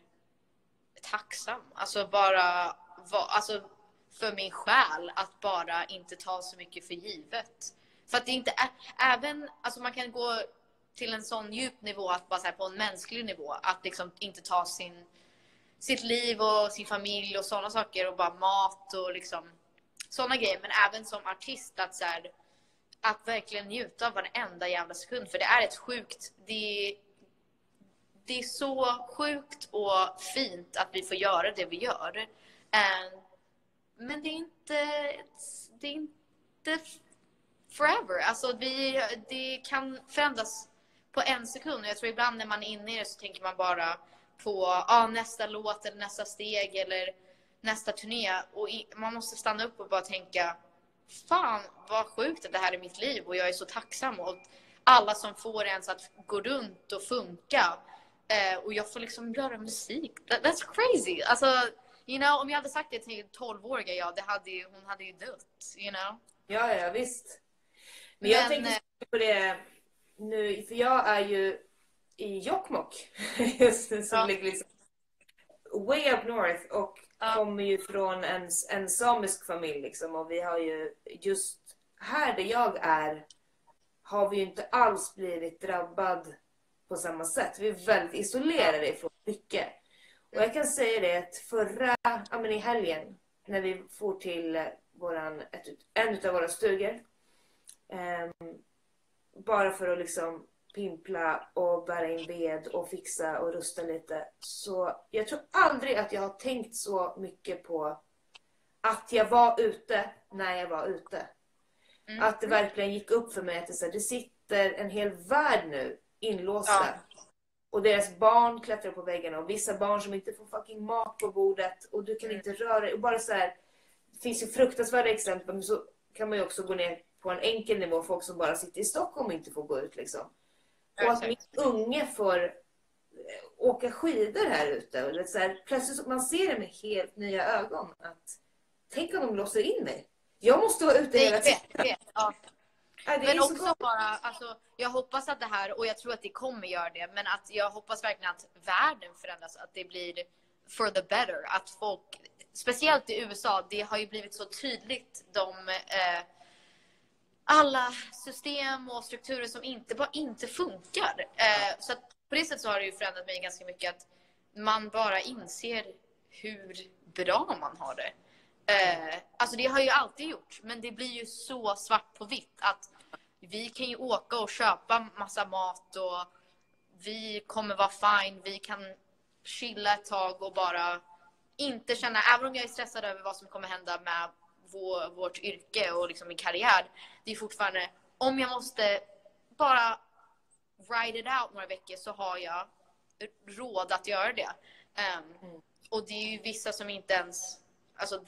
tacksam. Alltså bara vara, alltså för min själ att bara inte ta så mycket för givet. För att det inte är, även, alltså man kan gå till en sån djup nivå att bara så här, på en mänsklig nivå, att liksom inte ta sin sitt liv och sin familj och sådana saker och bara mat och liksom sådana grejer. Men även som artist att så här, att verkligen njuta av varenda jävla sekund. För det är ett sjukt, det, det är så sjukt och fint att vi får göra det vi gör. And, men det är inte, det är inte forever. Alltså vi, det kan förändras på en sekund. Jag tror ibland när man är inne i det så tänker man bara på ah, nästa låt eller nästa steg eller nästa turné. Och i, man måste stanna upp och bara tänka, fan vad sjukt att det här är mitt liv och jag är så tacksam och alla som får ens att gå runt och funka eh, och jag får liksom göra musik. That, that's crazy. Alltså, you know, om jag hade sagt det till tolv-åriga, ja, det hade ju, hon hade ju dött, you know. Ja, ja, visst. Men jag Men, tänkte på det nu, för jag är ju i Jokkmokk just nu, som ja. ligger liksom way up north och Ja. kommer ju från en, en samisk familj liksom, och vi har ju just här där jag är har vi ju inte alls blivit drabbad på samma sätt. Vi är väldigt isolerade ifrån mycket. Och jag kan säga det att förra, ja men i helgen när vi får till våran, ett, en av våra stugor eh, bara för att liksom pimpla och bära in ved och fixa och rusta lite. Så jag tror aldrig att jag har tänkt så mycket på att jag var ute när jag var ute. Mm. Att det verkligen gick upp för mig att det, så här, det sitter en hel värld nu inlåsta. Ja. Och deras barn klättrar på väggarna och vissa barn som inte får fucking mat på bordet och du kan mm. inte röra dig. Och bara så här, det finns ju fruktansvärda exempel, men så kan man ju också gå ner på en enkel nivå. Folk som bara sitter i Stockholm och inte får gå ut liksom. Och att min Exakt. unge får eh, åka skidor här ute. Och det är så här, plötsligt man ser det med helt nya ögon. Att, tänk om de låser in mig. Jag måste vara ute Nej, hela jag tiden. vet, vet. Ja. Ja, det är Men så också bra. bara, alltså, jag hoppas att det här, och jag tror att det kommer göra det, men att jag hoppas verkligen att världen förändras, att det blir for the better, att folk, speciellt i U S A, det har ju blivit så tydligt de eh, alla system och strukturer som inte bara inte funkar. Eh, så att på det sättet så har det ju förändrat mig ganska mycket, att man bara inser hur bra man har det. Eh, alltså det har ju alltid gjort, men det blir ju så svart på vitt att vi kan ju åka och köpa massa mat och vi kommer vara fine, vi kan chilla ett tag och bara inte känna, även om jag är stressad över vad som kommer hända med vår, vårt yrke och liksom min karriär, det är fortfarande, om jag måste bara ride it out några veckor så har jag råd att göra det. Um, Mm. och det är ju vissa som inte ens, alltså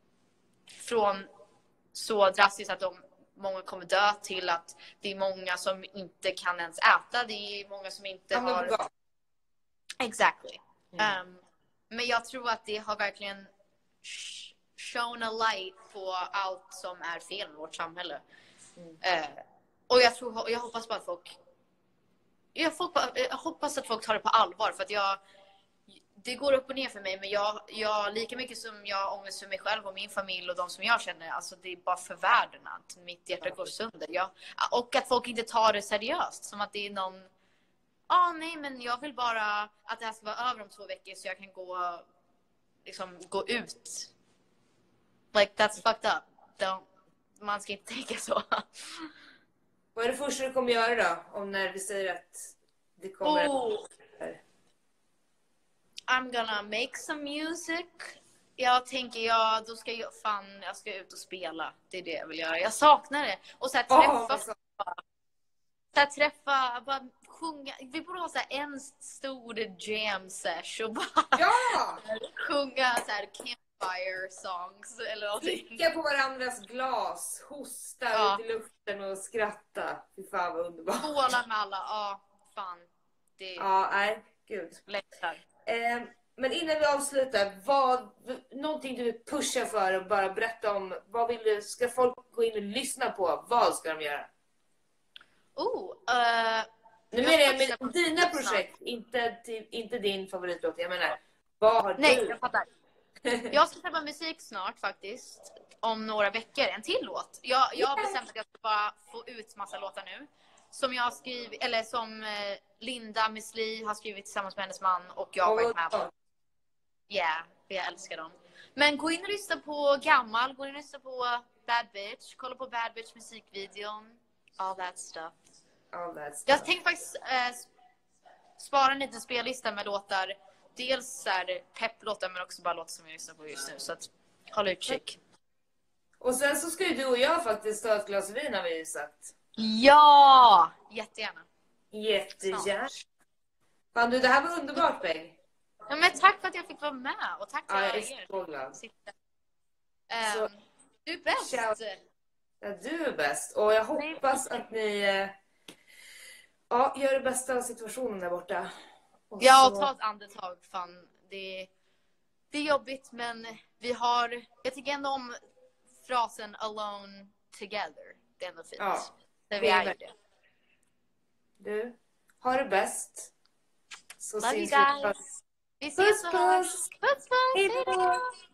från så drastiskt att de, många kommer dö till att det är många som inte kan ens äta. Det är många som inte Ja, men har... bra. Exactly. Mm. Um, men jag tror att det har verkligen sh- shown a light på allt som är fel med vårt samhälle. Mm. Uh, och jag, tror, jag hoppas bara att folk... Jag, folk bara, jag hoppas att folk tar det på allvar, för att jag... Det går upp och ner för mig, men jag, jag lika mycket som jag ångest för mig själv och min familj och de som jag känner, alltså det är bara för världen att mitt hjärta går sönder. Jag, och att folk inte tar det seriöst, som att det är någon, ja ah, nej men jag vill bara att det här ska vara över om två veckor så jag kan gå, liksom gå ut. Like that's fucked up. Don't, man ska inte tänka så. Vad är det första du kommer göra då? Om när vi säger att det kommer... Oh. I'm gonna make some music. Jag tänker, ja, då ska jag fan, jag ska ut och spela. Det är det jag vill göra. Jag saknar det. Och så här, träffa, Oh, så här, träffa, bara sjunga. Vi borde ha så här, en stor jam sesh och bara ja! sjunga så här campfire songs eller någonting. Klicka på varandras glas, hosta Ja. ut i luften och skratta. Fy fan vad underbart. Skåla med alla, ja, fan. Det Ja, nej, gud. lättar. Eh, men innan vi avslutar, vad, någonting du vill pusha för och bara berätta om, vad vill du, ska folk gå in och lyssna på? Vad ska de göra? Oh, uh, Nu menar jag med dina projekt, inte, inte din favoritlåt. Jag menar, vad har Nej, du? jag fattar. Jag ska släppa musik snart faktiskt. Om några veckor. En till låt. Jag, jag har bestämt att jag ska bara få ut massa låtar nu. Som jag har skrivit, eller som eh, Linda Misli har skrivit tillsammans med hennes man. Och jag har varit med på. Ja, yeah, jag älskar dem. Men gå in och lyssna på gammal. Gå in och lyssna på Bad Bitch. Kolla på Bad Bitch musikvideon. All that stuff. All that stuff. Jag tänkte faktiskt eh, spara en liten spellista med låtar. Dels så här pepplåtar, men också bara låtar som jag lyssnar på just nu. Så att håll utkik. Och sen så ska ju du och jag faktiskt ta ett glas vin, har vi ju sagt. Ja! Jättegärna. Jättegärna. Fan du, det här var underbart, Peg. Ja, men tack för att jag fick vara med. Och tack till Ja, jag alla är er. så glad. Um, Så- du är bäst. Ciao. Ja, du är bäst. Och jag hoppas att ni eh, ja, gör det bästa av situationen där borta. Och Ja, så- och ta ett andetag. Fan, det, det är jobbigt, men vi har... Jag tycker ändå om frasen alone together. Det är ändå fint. Ja, Så det vi är är ju ver- det. Du, ha det bäst. Så Love you syns vi. guys. Vi Puss, ses och hörs. puss. Puss, puss. Hej Hej då. då.